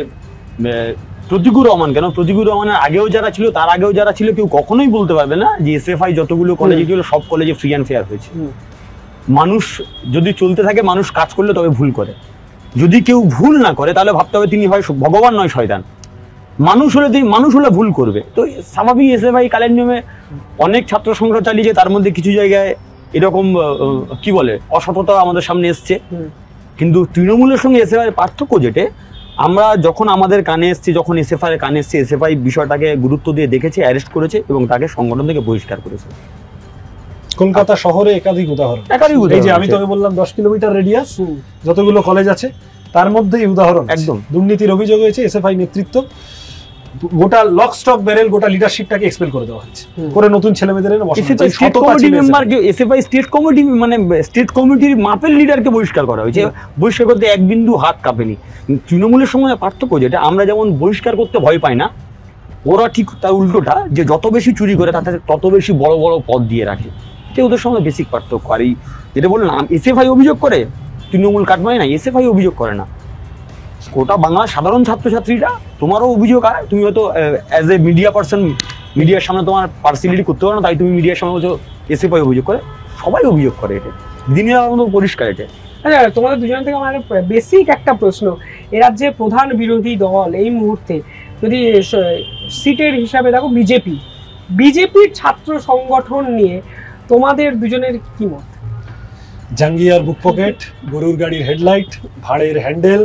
প্রতিকুর রহমান কেন, প্রতিকুর রহমানের আগেও যারা ছিল, তার আগেও যারা ছিল, কেউ কখনোই বলতে পারবে না যে এসএফআই যতগুলো কলেজে ছিল সব কলেজে ফ্রি অ্যান্ড ফেয়ার হয়েছে। মানুষ যদি চলতে থাকে, মানুষ কাজ করলে তবে ভুল করে। যদি কেউ ভুল না করে তাহলে ভাবতে হবে তিনি হয় ভগবান নয় শয়তান। মানুষ হলে তিনি মানুষ হলে ভুল করবে, তো স্বাভাবিক। এসএফআই কালের নিয়মে অনেক ছাত্র সংগ্রহ চালিয়েছে, তার মধ্যে কিছু জায়গায় এরকম কি বলে অসততা আমাদের সামনে এসছে। কিন্তু তৃণমূলের সঙ্গে এসএফআই পার্থক্য যেটা, আমরা যখন আমাদের কানে এসছি, যখন এসএফআই কানে এসছে, এসএফআই বিষয়টাকে গুরুত্ব দিয়ে দেখেছে, অ্যারেস্ট করেছে এবং তাকে সংগঠন থেকে বহিষ্কার করেছে। কলকাতা শহরে একাধিক উদাহরণ, একাধিক এই যে উদাহরণ আমি আছে। তোকে বললাম দশ কিলোমিটার রেডিয়াস যতগুলো কলেজ আছে তার মধ্যেই উদাহরণ আছে। একদম। দুর্নীতির অভিযোগ হয়েছে, এসএফআই নেতৃত্ব গোটা লক স্টক ব্যারেল গোটা লিডারশিপটাকে এক্সপেল করে দেওয়া হয়েছে, করে নতুন ছেলেমেয়েদের এনে বসানো হয়েছে। স্টেট কমিটি মেম্বারকে, এসএফআই স্টেট কমিটি মানে স্টেট কমিটির মাপের লিডারকে বহিষ্কার করা হয়েছে। বহিষ্কার করতে এক বিন্দু হাত কাঁপেনি। তৃণমূলের সঙ্গে পার্থক্য যেটা, আমরা যেমন বহিষ্কার করতে ভয় পাই না, ওরা ঠিক তার উল্টোটা, যে যত বেশি চুরি করে তাতে তত বেশি বড় বড় পদ দিয়ে রাখে। সে ওদের সঙ্গে বেসিক পার্থক্য। আর এই যেটা বললাম, এসএফআই অভিযোগ করে, তৃণমূল কাটমায় না, এসএফআই অভিযোগ করে না। গোটা বাংলার সাধারণ ছাত্রছাত্রীরা, তোমারও অভিযোগ হয়, তুমি হয়তো অ্যাজ এ মিডিয়া পার্সন মিডিয়ার সামনে তোমার পার্সিয়ালিটি করতে পারো না, তাই তুমি মিডিয়ার সামনে বলছো এসএফআই অভিযোগ করে। সবাই অভিযোগ করে, এটা দিনের মতো পরিষ্কার। এটা আচ্ছা, তোমাদের দুজন থেকে আমার বেসিক একটা প্রশ্ন, এ রাজ্যের প্রধান বিরোধী দল এই মুহূর্তে যদি সিটের হিসাবে দেখো বিজেপি, বিজেপির ছাত্র সংগঠন নিয়ে তোমাদের দুজনের কি মত? জাঙ্গিয়ার বুক পকেট, গরুর গাড়ির হেডলাইট, ভাড়ের হ্যান্ডেল,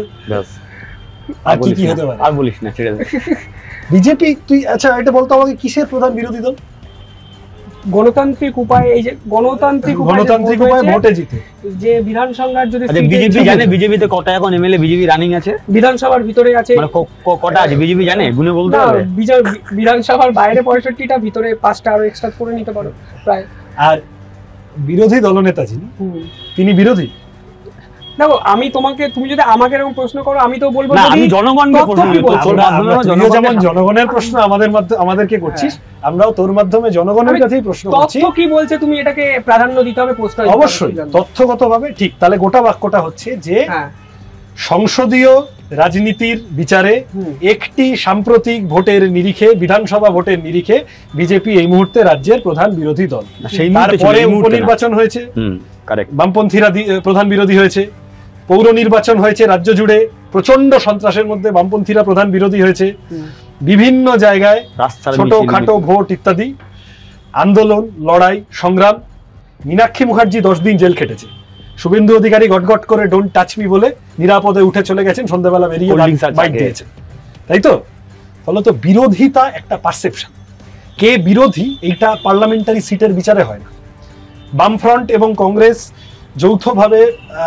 আর কি কি হতে পারে? আর বলিস না, ছেড়ে দে। বিজেপি, তুই আচ্ছা এটা বলতো আমাকে, কিসের প্রধান বিরোধী দল? গণতান্ত্রিক উপায়ে, এই যে গণতান্ত্রিক উপায়ে গণতান্ত্রিক উপায়ে ভোটে জিতে, যে বিধানসভার যদি বিজেপি জানে বিজেপিতে কটা এখন এমএলএ বিজেপি রানিং আছে, বিধানসভার ভিতরে আছে, মানে কটা আছে বিজেপি জানে, গুনে বলতে পারবে? বিধানসভার বাইরে পঁয়ষট্টিটা, ভিতরে পাঁচটা আরো এক্সট্রা করে নিতে পারো প্রায়। আর বিরোধী দলনেতা যিনি, তিনি বিরোধী? দেখো, আমি তোমাকে, তুমি যদি আমাকে এরকম প্রশ্ন করো, আমি তো বলবো আমি জনগণকে প্রশ্ন করব, তোর মাধ্যমে যেমন জনগণের প্রশ্ন আমাদের আমাদেরকে করছিস, আমরাও তোর মাধ্যমে জনগণের কাছেই প্রশ্ন করছি। তথ্য কি বলছে তুমি এটাকে প্রাধান্য দিতে হবে, প্রশ্ন অবশ্যই তথ্যগতভাবে ঠিক। তাহলে গোটা বাক্যটা হচ্ছে যে সংসদীয় রাজনীতির বিচারে একটি সাম্প্রতিক ভোটের নিরিখে, বিধানসভা ভোটের নিরিখে বিজেপি এই মুহূর্তে রাজ্যের প্রধান বিরোধী দল। তারপরে উপনির্বাচন হয়েছে, বামপন্থীরা প্রধান বিরোধী হয়েছে, পৌর নির্বাচন হয়েছে রাজ্য জুড়ে, প্রচন্ড সন্ত্রাসের মধ্যে বামপন্থীরা প্রধান বিরোধী হয়েছে, বিভিন্ন জায়গায় ছোটখাটো ভোট ইত্যাদি, আন্দোলন, লড়াই, সংগ্রাম। মীনাক্ষী মুখার্জি দশ দিন জেল খেটেছে, শুভেন্দু অধিকারী গটগট করে ডোন্ট টাচ মি বলে নিরাপদে উঠে চলে গেছেন, সন্ধ্যাবেলা বেরিয়ে বাইক দিয়েছে, তাই তো? ফলত বিরোধিতা একটা পারসেপশন, কে বিরোধী এইটা পার্লামেন্টারি সিটের বিচারে হয় না। বামফ্রন্ট এবং কংগ্রেস যৌথভাবে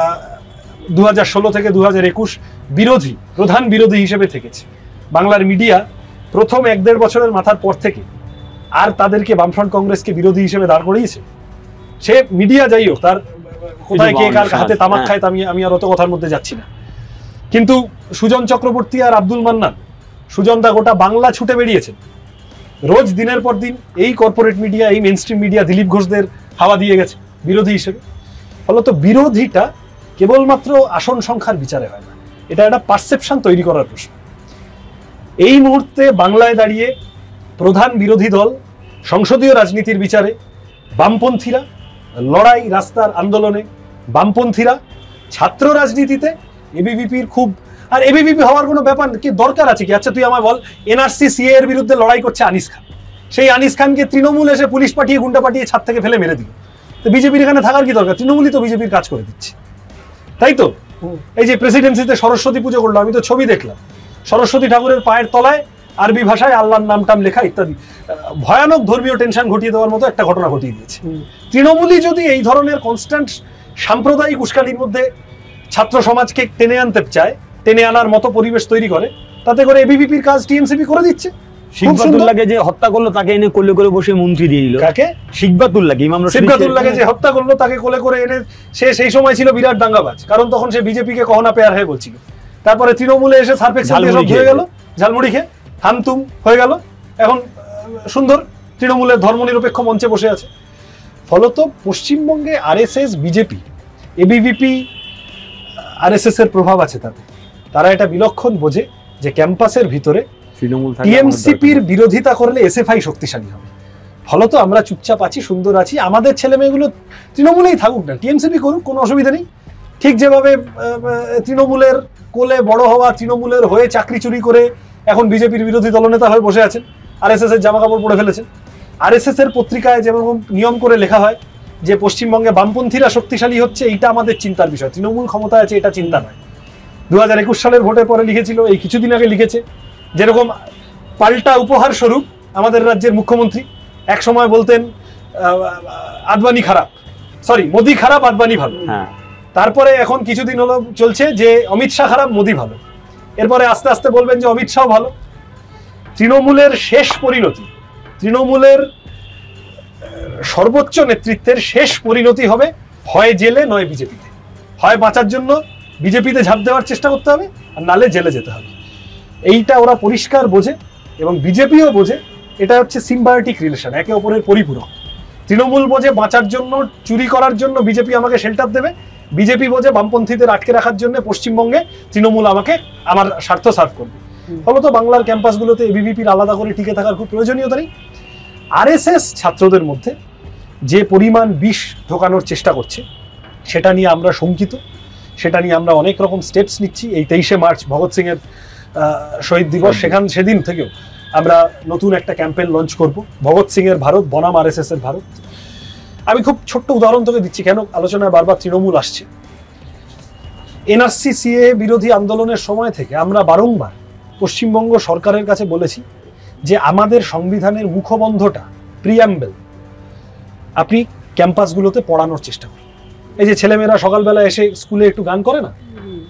দু হাজার ষোলো থেকে দু হাজার একুশ বিরোধী প্রধান বিরোধী হিসেবে থেকেছে। বাংলার মিডিয়া প্রথম এক দেড় বছরের মাথার পর থেকে আর তাদেরকে বামফ্রন্ট কংগ্রেসকে বিরোধী হিসেবে দাঁড় করিয়েছে। সে মিডিয়া যাই হোক, তার কোথায় কে কার হাতে তামাক খায় আমি আমি আর অত কথার মধ্যে যাচ্ছি না। কিন্তু সুজন চক্রবর্তী আর আব্দুল মান্নান, সুজন দা গোটা বাংলা ছুটে বেরিয়েছেন, রোজ দিনের পর দিন এই কর্পোরেট মিডিয়া, এই মেইনস্ট্রিম মিডিয়া দিলীপ ঘোষদের হাওয়া দিয়ে গেছে বিরোধী হিসেবে। ফলত বিরোধীটা কেবলমাত্র আসন সংখ্যার বিচারে হয় না, এটা একটা পারসেপশন তৈরি করার প্রশ্ন। এই মুহূর্তে বাংলায় দাঁড়িয়ে প্রধান বিরোধী দল সংসদীয় রাজনীতির বিচারে বামপন্থীরা, লড়াই রাস্তার আন্দোলনে বামপন্থীরা, ছাত্র রাজনীতিতে এবিভিপির খুব, আর এবিভিপি হওয়ার কোনো ব্যাপার কি দরকার আছে কি? আচ্ছা তুই আমায় বল, এনআরসি সিএ এর বিরুদ্ধে লড়াই করছে আনিস খান, সেই আনিস খানকে তৃণমূল এসে পুলিশ পাঠিয়ে গুন্ডা পাঠিয়ে ছাদ থেকে ফেলে মেরে দিল, তো বিজেপির এখানে থাকার কি দরকার? তৃণমূলই তো বিজেপির কাজ করে দিচ্ছে, তাই তো? এই যে প্রেসিডেন্সিতে সরস্বতী পুজো করলো, আমি তো ছবি দেখলাম, সরস্বতী ঠাকুরের পায়ের তলায় আরবি ভাষায় আল্লাহর নাম টাম লেখা ইত্যাদি, ভয়ানক ধর্মীয় টেনশন ঘটিয়ে দেওয়ার মতো একটা ঘটনা ঘটিয়ে দিয়েছে। তৃণমূলই যদি এই ধরনের কনস্ট্যান্ট সাম্প্রদায়িক উস্কানির মধ্যে ছাত্র সমাজকে টেনে আনতে চায়, টেনে আনার মতো পরিবেশ তৈরি করে, তাতে করে এবিভিপির কাজ টিএমসিপি করে দিচ্ছে। শিখবাতুল্লাহকে যে হত্যা করলো তাকে এনে কোলে করে বসে মন্ত্রী দিয়ে দিল। কাকে? শিখবাতুল্লাহকে, ইমাম রশিদ শিখবাতুল্লাহকে যে হত্যা করলো তাকে কোলে করে এনে, সে সেই সময় ছিল বিরাট দাঙ্গাবাজ, কারণ তখন সে বিজেপিকে কহনা পেয়ার হয়ে বলছিল। তারপরে তৃণমূলে এসে সার্ফেক্সেল দিয়ে সব হয়ে গেল, ঝালমুড়ি খেয়ে হামতুম হয়ে গেল, এখন সুন্দর তৃণমূলের ধর্মনিরপেক্ষ মঞ্চে বসে আছে। ফলত পশ্চিমবঙ্গে আরএসএস, বিজেপি, এবিভিপি, আরএসএস এর প্রভাব আছে তাতে। তারা এটা বিলক্ষণ বোঝে যে ক্যাম্পাসের ভিতরে টিএমসিপির বিরোধিতা করলে এসএফআই শক্তিশালী হবে। ফলত আমরা চুপচাপ আছি, সুন্দর আছি, আমাদের ছেলে মেয়েগুলো তৃণমূলেই থাকুক না, টিএমসিপি করুক, কোনো অসুবিধা নেই। ঠিক যেভাবে তৃণমূলের কোলে বড় হওয়া, তৃণমূলের হয়ে চাকরি চুরি করে এখন বিজেপির বিরোধী দলনেতা হয়ে বসে আছেন, আরএসএস এর জামা কাপড় পরে ফেলেছেন। আরএসএস এর পত্রিকায় যেরকম নিয়ম করে লেখা হয় যে পশ্চিমবঙ্গে বামপন্থীরা শক্তিশালী হচ্ছে, এইটা আমাদের চিন্তার বিষয়, তৃণমূল ক্ষমতায় আছে এটা চিন্তা নয়। দু হাজার একুশ সালের ভোটের পরে লিখেছিল, এই কিছুদিন আগে লিখেছে, যেরকম পাল্টা উপহার স্বরূপ আমাদের রাজ্যের মুখ্যমন্ত্রী এক সময় বলতেন আদবানি খারাপ, সরি মোদি খারাপ আদবানি ভালো, তারপরে এখন কিছুদিন হলো চলছে যে অমিত শাহ খারাপ মোদি ভালো, এরপরে আস্তে আস্তে বলবেন যে অমিত শাহ ভালো। তৃণমূলের শেষ পরিণতি, তৃণমূলের সর্বোচ্চ নেতৃত্বের শেষ পরিণতি হবে হয় জেলে নয় বিজেপিতে। হয় বাঁচার জন্য বিজেপিতে ঝাঁপ দেওয়ার চেষ্টা করতে হবে, আর নালে জেলে যেতে হবে। এইটা ওরা পরিষ্কার বোঝে এবং বিজেপিও বোঝে, এটা হচ্ছে সিম্বায়োটিক রিলেশন, একে অপরের পরিপূরক। তৃণমূল বোঝে বাঁচার জন্য, চুরি করার জন্য বিজেপি আমাকে শেল্টার দেবে, বিজেপি বোঝে বামপন্থীদের আটকে রাখার জন্য পশ্চিমবঙ্গে তৃণমূল আমাকে আমার স্বার্থ সার্ভ করবে। ফলত বাংলার ক্যাম্পাসগুলোতে এবিভিপির আলাদা করে টিকে থাকার খুব প্রয়োজনীয়তা নেই। আরএসএস ছাত্রদের মধ্যে যে পরিমাণ বিষ ঢোকানোর চেষ্টা করছে সেটা নিয়ে আমরা শঙ্কিত, সেটা নিয়ে আমরা অনেক রকম স্টেপস নিচ্ছি। এই তেইশে মার্চ ভগৎ সিং এর শহীদ দিবস, সেখান সেদিন থেকেও আমরা নতুন একটা ক্যাম্পেইন লঞ্চ করব, ভগৎ সিং এর ভারত বনাম আরএসএস এর ভারত। আমি খুব ছোট্ট উদাহরণ তোকে দিচ্ছি, কেন আলোচনায় বারবার তৃণমূল আসছে। এনআরসি সিএ বিরোধী আন্দোলনের সময় থেকে আমরা বারংবার পশ্চিমবঙ্গ সরকারের কাছে বলেছি যে আমাদের সংবিধানের মুখবন্ধটা, প্রিয়াম্বেল, আপনি ক্যাম্পাসগুলোতে পড়ানোর চেষ্টা করুন। এই যে ছেলেমেয়েরা সকালবেলা এসে স্কুলে একটু গান করে না,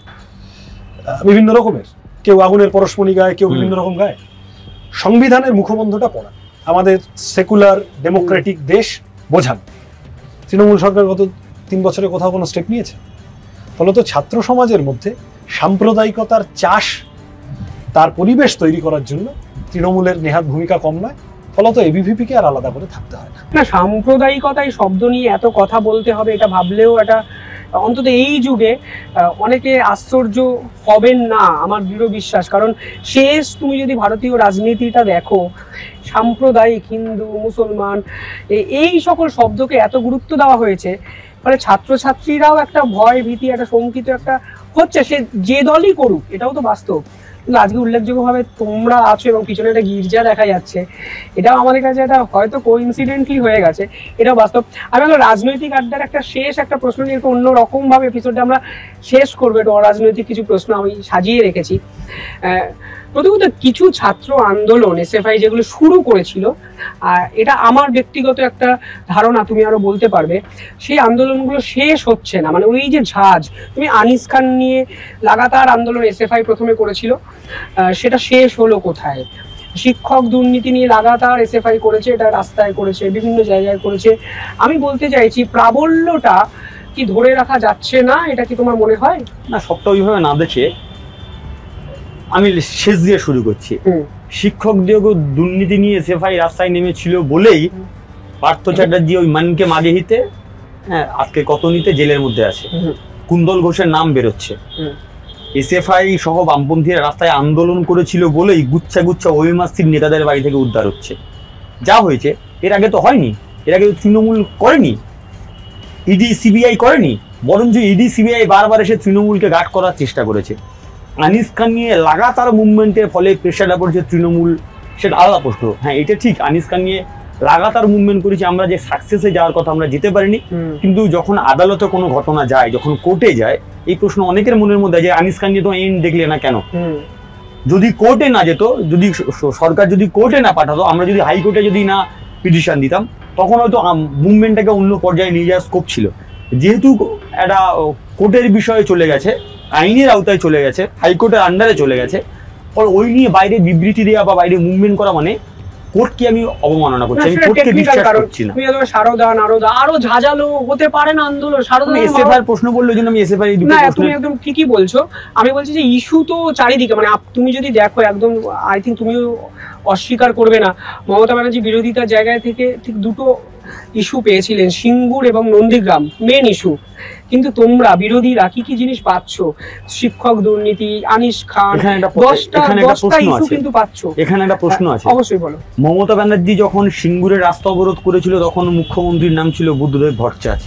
বিভিন্ন রকমের, কেউ আগুনের পরশমণি গায়, কেউ বিভিন্ন রকম গায়, সংবিধানের মুখবন্ধটা পড়ান, আমাদের সেকুলার ডেমোক্রেটিক দেশ বোঝান। তৃণমূল সরকার গত তিন বছরে কোথাও কোনো স্টেপ নিয়েছে? ফলত ছাত্র সমাজের মধ্যে সাম্প্রদায়িকতার চাষ, তার পরিবেশ তৈরি করার জন্য তৃণমূলের নেহাত ভূমিকা কম নয়। ফলত এবিভিপিকে আর আলাদা করে থাকতে হয় না। না, সাম্প্রদায়িকতা এই শব্দ নিয়ে এত কথা বলতে হবে এটা ভাবলেও এটা অন্তত এই যুগে অনেকে আশ্চর্য হবেন না, আমার দৃঢ় বিশ্বাস। কারণ শেষ তুমি যদি ভারতীয় রাজনীতিটা দেখো, সাম্প্রদায়িক, হিন্দু, মুসলমান, এই সকল শব্দকে এত গুরুত্ব দেওয়া হয়েছে, মানে ছাত্রছাত্রীরাও একটা ভয়, ভীতি, একটা শঙ্কিত একটা হচ্ছে, সে যে দলই করুক, এটাও তো বাস্তব। কিন্তু আজকে উল্লেখযোগ্যভাবে তোমরা আছো এবং পিছনে একটা গির্জা দেখা যাচ্ছে, এটাও আমাদের কাছে এটা হয়তো কোইন্সিডেন্টলি হয়ে গেছে, এটাও বাস্তব। আমি আমরা রাজনৈতিক আড্ডার একটা শেষ একটা প্রশ্ন নিয়ে একটু অন্যরকম ভাবে এপিসোডটা আমরা শেষ করবো, একটু অরাজনৈতিক কিছু প্রশ্ন আমি সাজিয়ে রেখেছি। প্রথমত কিছু ছাত্র আন্দোলন এসএফআই যেগুলো শুরু করেছিল, আর এটা আমার ব্যক্তিগত একটা ধারণা, তুমি আরো বলতে পারবে, সেই আন্দোলনগুলো শেষ হচ্ছে না। মানে ওই যে ঝাঁজ, তুমি আনিস খান নিয়ে লাগাতার আন্দোলন এসএফআই প্রথমে করেছিল, সেটা শেষ হলো কোথায়? শিক্ষক দুর্নীতি নিয়ে লাগাতার এসএফআই করেছে, এটা রাস্তায় করেছে, বিভিন্ন জায়গায় করেছে। আমি বলতে চাইছি প্রাবল্যটা কি ধরে রাখা যাচ্ছে না, এটা কি তোমার মনে হয়? না, সবটা ওইভাবে না দেখে আমি শেষ দিয়ে শুরু করছি। শিক্ষকদের দুর্নীতি নিয়ে এসএফআই রাস্তায় নেমেছিল বলেই পার্থ চ্যাটার্জি ওই মানকে মাগে হিতে হ্যাঁ আজকে কত নিতে জেলের মধ্যে আছে। কুন্দল ঘোষের নাম বেরোচ্ছে। এসএফআই সহ বামপন্থীরা রাস্তায় আন্দোলন করেছিল বলেই গুচ্ছা গুচ্ছা ওইমাস্তির নেতাদের বাড়ি থেকে উদ্ধার হচ্ছে। যা হয়েছে এর আগে তো হয়নি, এর আগে তৃণমূল করেনি, ইডি সিবিআই করেনি, বরঞ্চ ইডি সিবিআই বারবার এসে তৃণমূলকে গার্ড করার চেষ্টা করেছে। আনিস খান নিয়ে লাগাতার মুভমেন্টের ফলে প্রেশারটা পড়ছে তৃণমূল, সেটা আলাদা প্রশ্ন। হ্যাঁ এটা ঠিক, আনিস খান নিয়ে লাগাতার মুভমেন্ট করেছি আমরা, যে সাকসেসে যাওয়ার কথা আমরা যেতে পারিনি। কিন্তু যখন আদালতে কোনো ঘটনা যায়, যখন কোর্টে যায়, এই প্রশ্ন অনেকের মনের মধ্যে যে আনিস খান নিয়ে তো এন্ড দেখলে না কেন? যদি কোর্টে না যেত, যদি সরকার যদি কোর্টে না পাঠাতো, আমরা যদি হাইকোর্টে যদি না পিটিশন দিতাম, তখন হয়তো মুভমেন্টটাকে অন্য পর্যায়ে নিয়ে যাওয়ার স্কোপ ছিল। যেহেতু একটা কোর্টের বিষয়ে চলে গেছে, আইনের আওতায় চলে গেছে, হাইকোর্টের আন্ডারে চলে গেছে, ফলে ওই নিয়ে বাইরে বিবৃতি দেওয়া বা বাইরে মুভমেন্ট করা মানে কোর্টকে আমি অবমাননা করছি, আমি কোর্টকে বিশ্বাস করছি না। সারদা নারদা আরো ঝাঁঝালো হতে পারে না আন্দোলন। সারদা এসএফআই প্রশ্ন বললো জন্য আমি এসএফআই দুটো না, প্রশ্ন, তুমি একদম ঠিকই বলছো। আমি বলছি যে ইস্যু তো চারিদিকে, মানে তুমি যদি দেখো একদম, আই থিঙ্ক তুমিও অস্বীকার করবে না, মমতা ব্যানার্জি বিরোধিতার জায়গায় থেকে ঠিক দুটো ইস্যু পেয়েছিলেন, সিঙ্গুর এবং নন্দীগ্রাম মেন ইস্যু। কিন্তু তোমরা বিরোধীরা কি কি জিনিস পাচ্ছ? শিক্ষক দুর্নীতি, আনিস খান, দশটা দশটা ইস্যু কিন্তু পাচ্ছ। এখানে একটা প্রশ্ন আছে, অবশ্যই বলো। মমতা ব্যানার্জি যখন সিঙ্গুরের রাস্তা অবরোধ করেছিল তখন মুখ্যমন্ত্রীর নাম ছিল বুদ্ধদেব ভট্টাচার্য।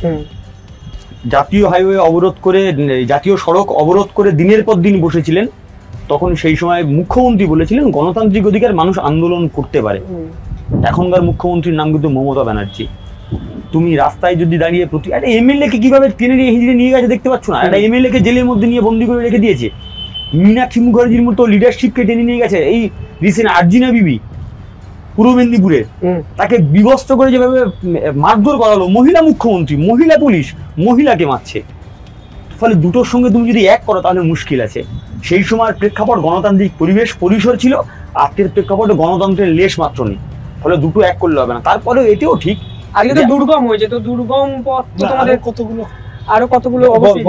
জাতীয় হাইওয়ে অবরোধ করে, জাতীয় সড়ক অবরোধ করে দিনের পর দিন বসেছিলেন, তখন সেই সময় মুখ্যমন্ত্রী বলেছিলেন গণতান্ত্রিক অধিকার, মানুষ আন্দোলন করতে পারে। এখনকার মুখ্যমন্ত্রীর নাম কিন্তু মমতা ব্যানার্জি। তুমি রাস্তায় যদি দাঁড়িয়ে প্রতি একটা এমএলএ কে কিভাবে টেনে নিয়ে হিজড়ে নিয়ে গেছে দেখতে পাচ্ছ না? একটা এমএলএ কে জেলের মধ্যে নিয়ে বন্দি করে রেখে দিয়েছে। মীনাক্ষী মুখার্জির মতো লিডারশিপকে টেনে নিয়ে গেছে। এই রিসেন্ট আর্জিনা বিবি পূর্ব মেদিনীপুরে, তাকে বিবস্ত্র করে যেভাবে মারধর করালো, মহিলা মুখ্যমন্ত্রী, মহিলা পুলিশ মহিলাকে মারছে। ফলে দুটোর সঙ্গে তুমি যদি এক করো তাহলে মুশকিল আছে। সেই সময় প্রেক্ষাপট গণতান্ত্রিক পরিবেশ পরিসর ছিল, আজকের প্রেক্ষাপটে গণতন্ত্রের লেশ মাত্র নেই। ফলে দুটো এক করলে হবে না। তারপরেও এটাও ঠিক, আজকে তো দুর্গম হয়েছে, তো দুর্গম পথ তো তোমাদের কতগুলো আরো কতগুলো অবশ্যই।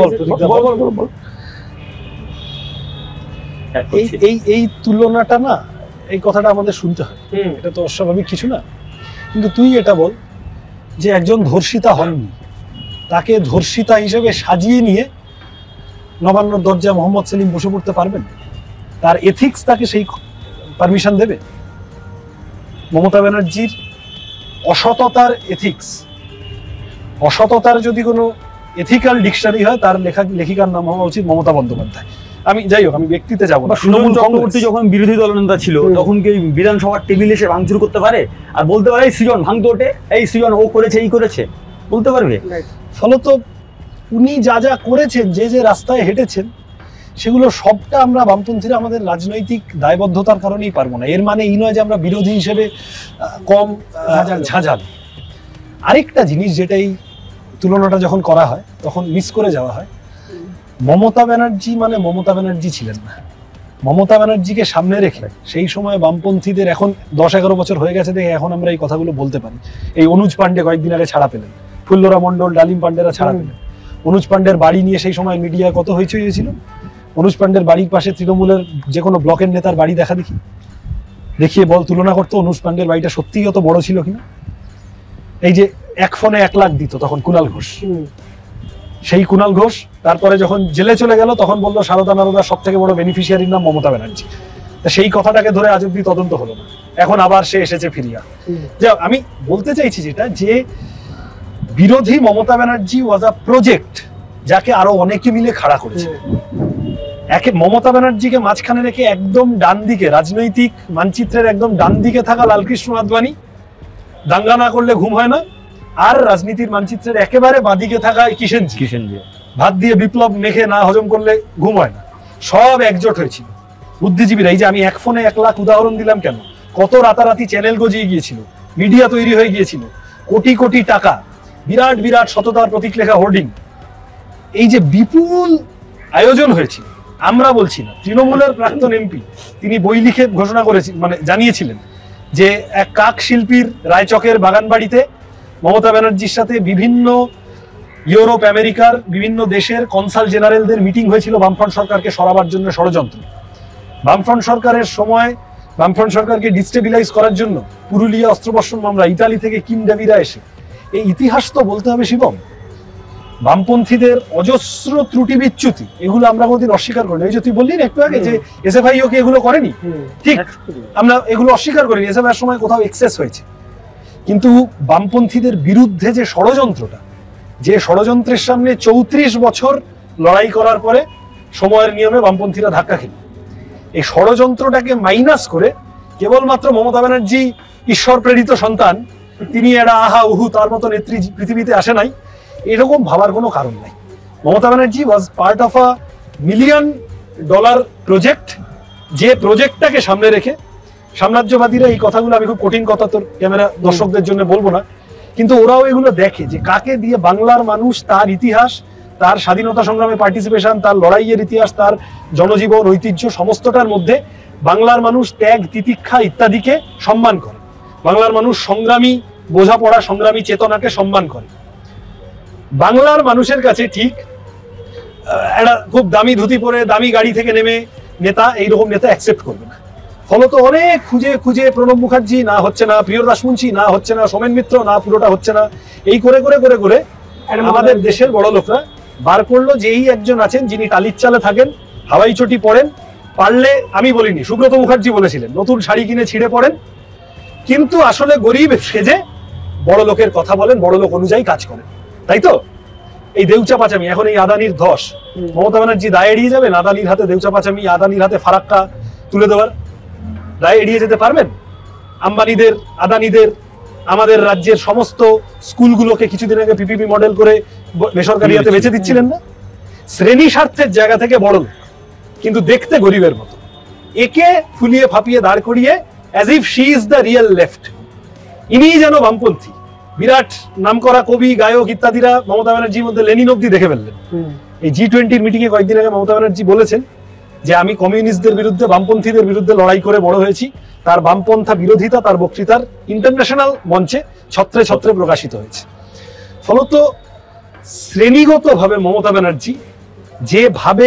এই এই এই তুলনাটা না, এই কথাটা আমাদের শুনতে হয়, এটা তো অস্বাভাবিক কিছু না। কিন্তু তুই এটা বল যে একজন ধর্ষিতা হননি, তাকে ধর্ষিতা হিসেবে সাজিয়ে নিয়ে নবান্নর দরজায় মোহাম্মদ সেলিম বসে পড়তে পারবেন? তার এথিক্স তাকে সেই পারমিশন দেবে? মমতা ব্যানার্জির অসততার এথিক্স, অসততার যদি কোনো এথিক্যাল ডিকশনারি হয়, তার লেখা লেখিকার নাম হওয়া উচিত মমতা বন্দ্যোপাধ্যায়। আমি যাই হোক, আমি ব্যক্তিতে যাবো না। সুজন চক্রবর্তী যখন বিরোধী দলনেতা ছিল তখন কি বিধানসভার টেবিলে এসে ভাঙচুর করতে পারে আর বলতে পারে এই সৃজন ভাঙতে ওঠে, এই সৃজন ও করেছে, এই করেছে, বলতে পারবে? ফলত উনি যা যা করেছেন, যে যে রাস্তায় হেঁটেছেন, সেগুলো সবটা আমরা বামপন্থীরা আমাদের রাজনৈতিক দায়বদ্ধতার কারণেই পারবো না। এর মানে এই নয় যে আমরা বিরোধী হিসেবে কম ঝাঁঝাল। আরেকটা জিনিস যেটাই তুলনাটা যখন করা হয় তখন মিস করে যাওয়া হয়, মমতা ব্যানার্জি মানে মমতা ব্যানার্জি ছিলেন না। মমতা ব্যানার্জিকে সামনে রেখে সেই সময় বামপন্থীদের, এখন দশ এগারো বছর হয়ে গেছে দেখে এখন আমরা এই কথাগুলো বলতে পারি। এই অনুজ পান্ডে কয়েকদিন আগে ছাড়া পেলেন, ফুল্লরা মণ্ডল, ডালিম পান্ডেরা ছাড়া পেলেন। অনুজ পান্ডের বাড়ি নিয়ে সেই সময় মিডিয়ায় কত হইচই হয়েছিল। অনুজ পান্ডের বাড়ির পাশে তৃণমূলের যে কোনো ব্লকের নেতার বাড়ি দেখা দেখি, দেখিয়ে বল, তুলনা করতো অনুজ পান্ডের বাড়িটা সত্যিই অত বড় ছিল কিনা। এই যে এক ফোনে এক লাখ দিত তখন কুণাল ঘোষ, সেই কুণাল ঘোষ তারপরে যখন জেলে চলে গেল তখন বললো সারদা নারদার সব থেকে বড় বেনিফিশিয়ারির নাম মমতা ব্যানার্জি। সেই কথাটাকে ধরে আজ অব্দি তদন্ত হলো না, এখন আবার সে এসেছে ফিরিয়া। যে আমি বলতে চাইছি যেটা, যে বিরোধী Mamata Banerjee was a project, যাকে আরো অনেকে মিলে খাড়া করেছে। একে মমতা ব্যানার্জিকে মাঝখানে রেখে একদম ডান দিকে, রাজনৈতিক মানচিত্রের একদম ডান দিকে থাকা লালকৃষ্ণ আদবানি, দাঙ্গা না করলে ঘুম হয় না, আর রাজনীতির মানচিত্রের একেবারে বাঁদিকে থাকা কিষেন কিষেন ভাত দিয়ে বিপ্লব মেখে না হজম করলে ঘুম হয় না, সব একজোট হয়েছিল। বুদ্ধিজীবীরা, এই যে আমি এক ফোনে এক লাখ উদাহরণ দিলাম কেন, কত রাতারাতি চ্যানেল গজিয়ে গিয়েছিল, মিডিয়া তৈরি হয়ে গিয়েছিল, কোটি কোটি টাকা, বিরাট বিরাট শততার প্রতীক লেখা হোর্ডিং, এই যে বিপুল আয়োজন হয়েছিল। আমরা বলছি না, তৃণমূলের প্রাক্তন এমপি তিনি বই লিখে ঘোষণা করেছিলেন, মানে জানিয়েছিলেন যে এক কাক শিল্পীর রায়চকের বাগান বাড়িতে মমতা ব্যানার্জির সাথে বিভিন্ন ইউরোপ আমেরিকার বিভিন্ন দেশের কনসাল জেনারেলদের মিটিং হয়েছিল বামফ্রন্ট সরকারকে সরাবার জন্য ষড়যন্ত্র। বামফ্রন্ট সরকারের সময় বামফ্রন্ট সরকারকে ডিস্টেবিলাইজ করার জন্য পুরুলিয়া অস্ত্রবর্ষণ মামলা, ইতালি থেকে কিম ডেভিরা এসে, এই ইতিহাস তো বলতে হবে শিবম। বামপন্থীদের অজস্র ত্রুটি বিচ্যুতি, এগুলো আমরা কোনদিন অস্বীকার করি না। এই যে তুই বললি না একটু আগে যে এসএফআইও কি এগুলো করেনি, ঠিক, আমরা এগুলো অস্বীকার করিনি, এসএফআই এর সময় কোথাও এক্সেস হয়েছে, কিন্তু বামপন্থীদের বিরুদ্ধে যে ষড়যন্ত্রটা, যে ষড়যন্ত্রের সামনে চৌত্রিশ বছর লড়াই করার পরে সময়ের নিয়মে বামপন্থীরা ধাক্কা খেল, এই ষড়যন্ত্রটাকে মাইনাস করে কেবলমাত্র মমতা ব্যানার্জি ঈশ্বর প্রেরিত সন্তান, তিনি এরা আহা উহু তার মতো নেত্রী পৃথিবীতে আসে নাই, এরকম ভাবার কোনো কারণ নাই। Mamata Banerjee was part of a million dollar project, যে প্রজেক্টটাকে সামনে রেখে সাম্রাজ্যবাদীরা, এই কথাগুলো আমি খুব কঠিন কথা তোর ক্যামেরা দর্শকদের জন্য বলবো না, কিন্তু ওরাও এগুলো দেখে যে কাকে দিয়ে বাংলার মানুষ তার ইতিহাস, তার স্বাধীনতা সংগ্রামে পার্টিসিপেশন, তার লড়াইয়ের ইতিহাস, তার জনজীবন ঐতিহ্য সমস্তটার মধ্যে বাংলার মানুষ ত্যাগ তিতিক্ষা ইত্যাদিকে সম্মান করে, বাংলার মানুষ সংগ্রামী বোঝাপড়া সংগ্রামী চেতনাকে সম্মান করে। বাংলার মানুষের কাছে ঠিক একটা খুব দামি ধুতি পরে দামি গাড়ি থেকে নেমে নেতা, এইরকম নেতা অ্যাকসেপ্ট করবে না। ফলত অনেক খুঁজে খুঁজে প্রণব মুখার্জি না হচ্ছে না, প্রিয়দাস মুন্সি না হচ্ছে না, সোমেন মিত্র না পুরোটা হচ্ছে না, এই করে করে করে করে আমাদের দেশের বড় লোকরা বার করলো যে এই একজন আছেন যিনি টালির চালে থাকেন, হাওয়াই চটি পরেন, পারলে, আমি বলিনি, সুব্রত মুখার্জি বলেছিলেন, নতুন শাড়ি কিনে ছিঁড়ে পড়েন, কিন্তু আসলে গরিব সেজে বড় লোকের কথা বলেন, বড় লোক অনুযায়ী কাজ করেন, তাই তো? এই দেউচা পাচামি, এখন এই আদানির ধস, মমতা ব্যানার্জি দায় এড়িয়ে যাবেন? আদানির হাতে দেউচা পাচামি, আদানির হাতে ফারাক্কা তুলে দেওয়ার দায় এড়িয়ে যেতে পারবেন? আম্বানিদের, আদানিদের, আমাদের রাজ্যের সমস্ত স্কুলগুলোকে কিছুদিন আগে পিপিপি মডেল করে বেসরকারি হাতে বেঁচে দিচ্ছিলেন না? শ্রেণী স্বার্থের জায়গা থেকে বড় লোক, কিন্তু দেখতে গরিবের মতো, একে ফুলিয়ে ফাপিয়ে দাঁড় করিয়ে as if she is the real left, ইনিই যেন বামপন্থী। বিরাট নামকরা কবি, গায়ক ইত্যাদিরা মমতা ব্যানার্জির মধ্যে লেনিন অব্দি দেখে ফেললেন। এই জি টোয়েন্টির মিটিং এ কয়েকদিন আগে মমতা ব্যানার্জি বলেছেন যে আমি কমিউনিস্টদের বিরুদ্ধে, বামপন্থীদের বিরুদ্ধে লড়াই করে বড় হয়েছি। তার বামপন্থা বিরোধিতা তার বক্তৃতার ইন্টারন্যাশনাল মঞ্চে ছত্রে ছত্রে প্রকাশিত হয়েছে। ফলত শ্রেণীগতভাবে মমতা ব্যানার্জি যেভাবে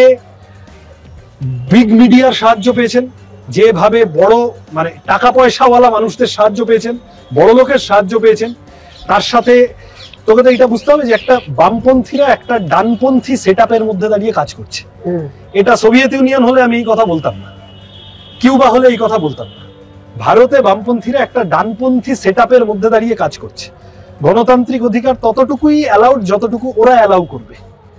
বিগ মিডিয়ার সাহায্য পেয়েছেন, যেভাবে বড় মানে টাকা পয়সাওয়ালা মানুষদের সাহায্য পেয়েছেন, বড় লোকের সাহায্য পেয়েছেন, তার সাথে তোকে তো এটা বুঝতে হবে যে একটা বামপন্থীরা একটা ডানপন্থী সেট আপের মধ্যে দাঁড়িয়ে কাজ করছে। এটা সোভিয়েত ইউনিয়ন হলে আমি এই কথা বলতাম না, কিউবা হলে এই কথা বলতাম না। ভারতে বামপন্থীরা একটা ডানপন্থী সেট আপের মধ্যে দাঁড়িয়ে কাজ করছে। গণতান্ত্রিক অধিকার ততটুকুই অ্যালাউড যতটুকু ওরা অ্যালাউ করবে।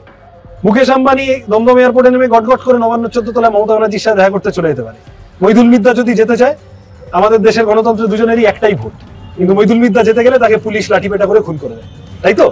মুকেশ আম্বানি দমদম এয়ারপোর্টে নেমে গটগট করে নবান্ন চোদ্দ তলায় মমতা ব্যানার্জির সাথে দেখা করতে চলে যেতে পারে। মইদুল মিদ্দা যদি যেতে চায়, আমাদের দেশের গণতন্ত্রের দুজনেরই একটাই ভোট, কিন্তু মইদুল মিদ্দা যেতে গেলে তাকে পুলিশ লাঠিপেটা করে খুন করে দেয়, তাই তো?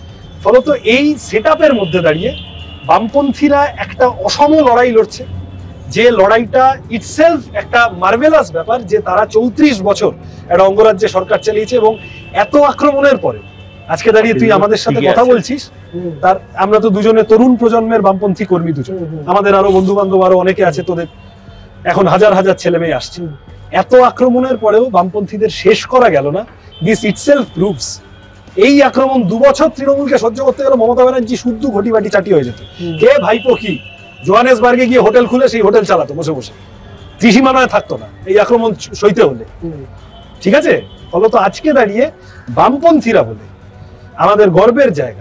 ফলত এই সেট আপের মধ্যে দাঁড়িয়ে বামপন্থীরা একটা অসম লড়াই লড়ছে, যে লড়াইটা ইটসেলফ একটা মার্ভেলাস ব্যাপার যে তারা চৌত্রিশ বছর একটা অঙ্গরাজ্যে সরকার চালিয়েছে, এবং এত আক্রমণের পরে আজকে দাঁড়িয়ে তুই আমাদের সাথে কথা বলছিস, তার আমরা তো দুজনে তরুণ প্রজন্মের বামপন্থী কর্মী দুজন, আমাদের আরো বন্ধু বান্ধব আরো অনেকে আছে, তোদের এখন হাজার হাজার ছেলে মেয়ে আসছে। এত আক্রমণের পরেও বামপন্থীদের শেষ করা গেল না। দিস ইটসেলফ প্রুভস এই আক্রমণ দু বছর তৃণমূলকে সহ্য করতে গেল মমতা ব্যানার্জি শুদ্ধ ঘটি বাটি চাটি হয়ে যেত। কে ভাইপো কি জোহানেসবার্গে গিয়ে হোটেল খুলে সেই হোটেল চালাতো বসে বসে, ত্রিসীমানায় থাকতো না এই আক্রমণ সইতে হলে, ঠিক আছে? ফলত আজকে দাঁড়িয়ে বামপন্থীরা বলে আমাদের গর্বের জায়গা,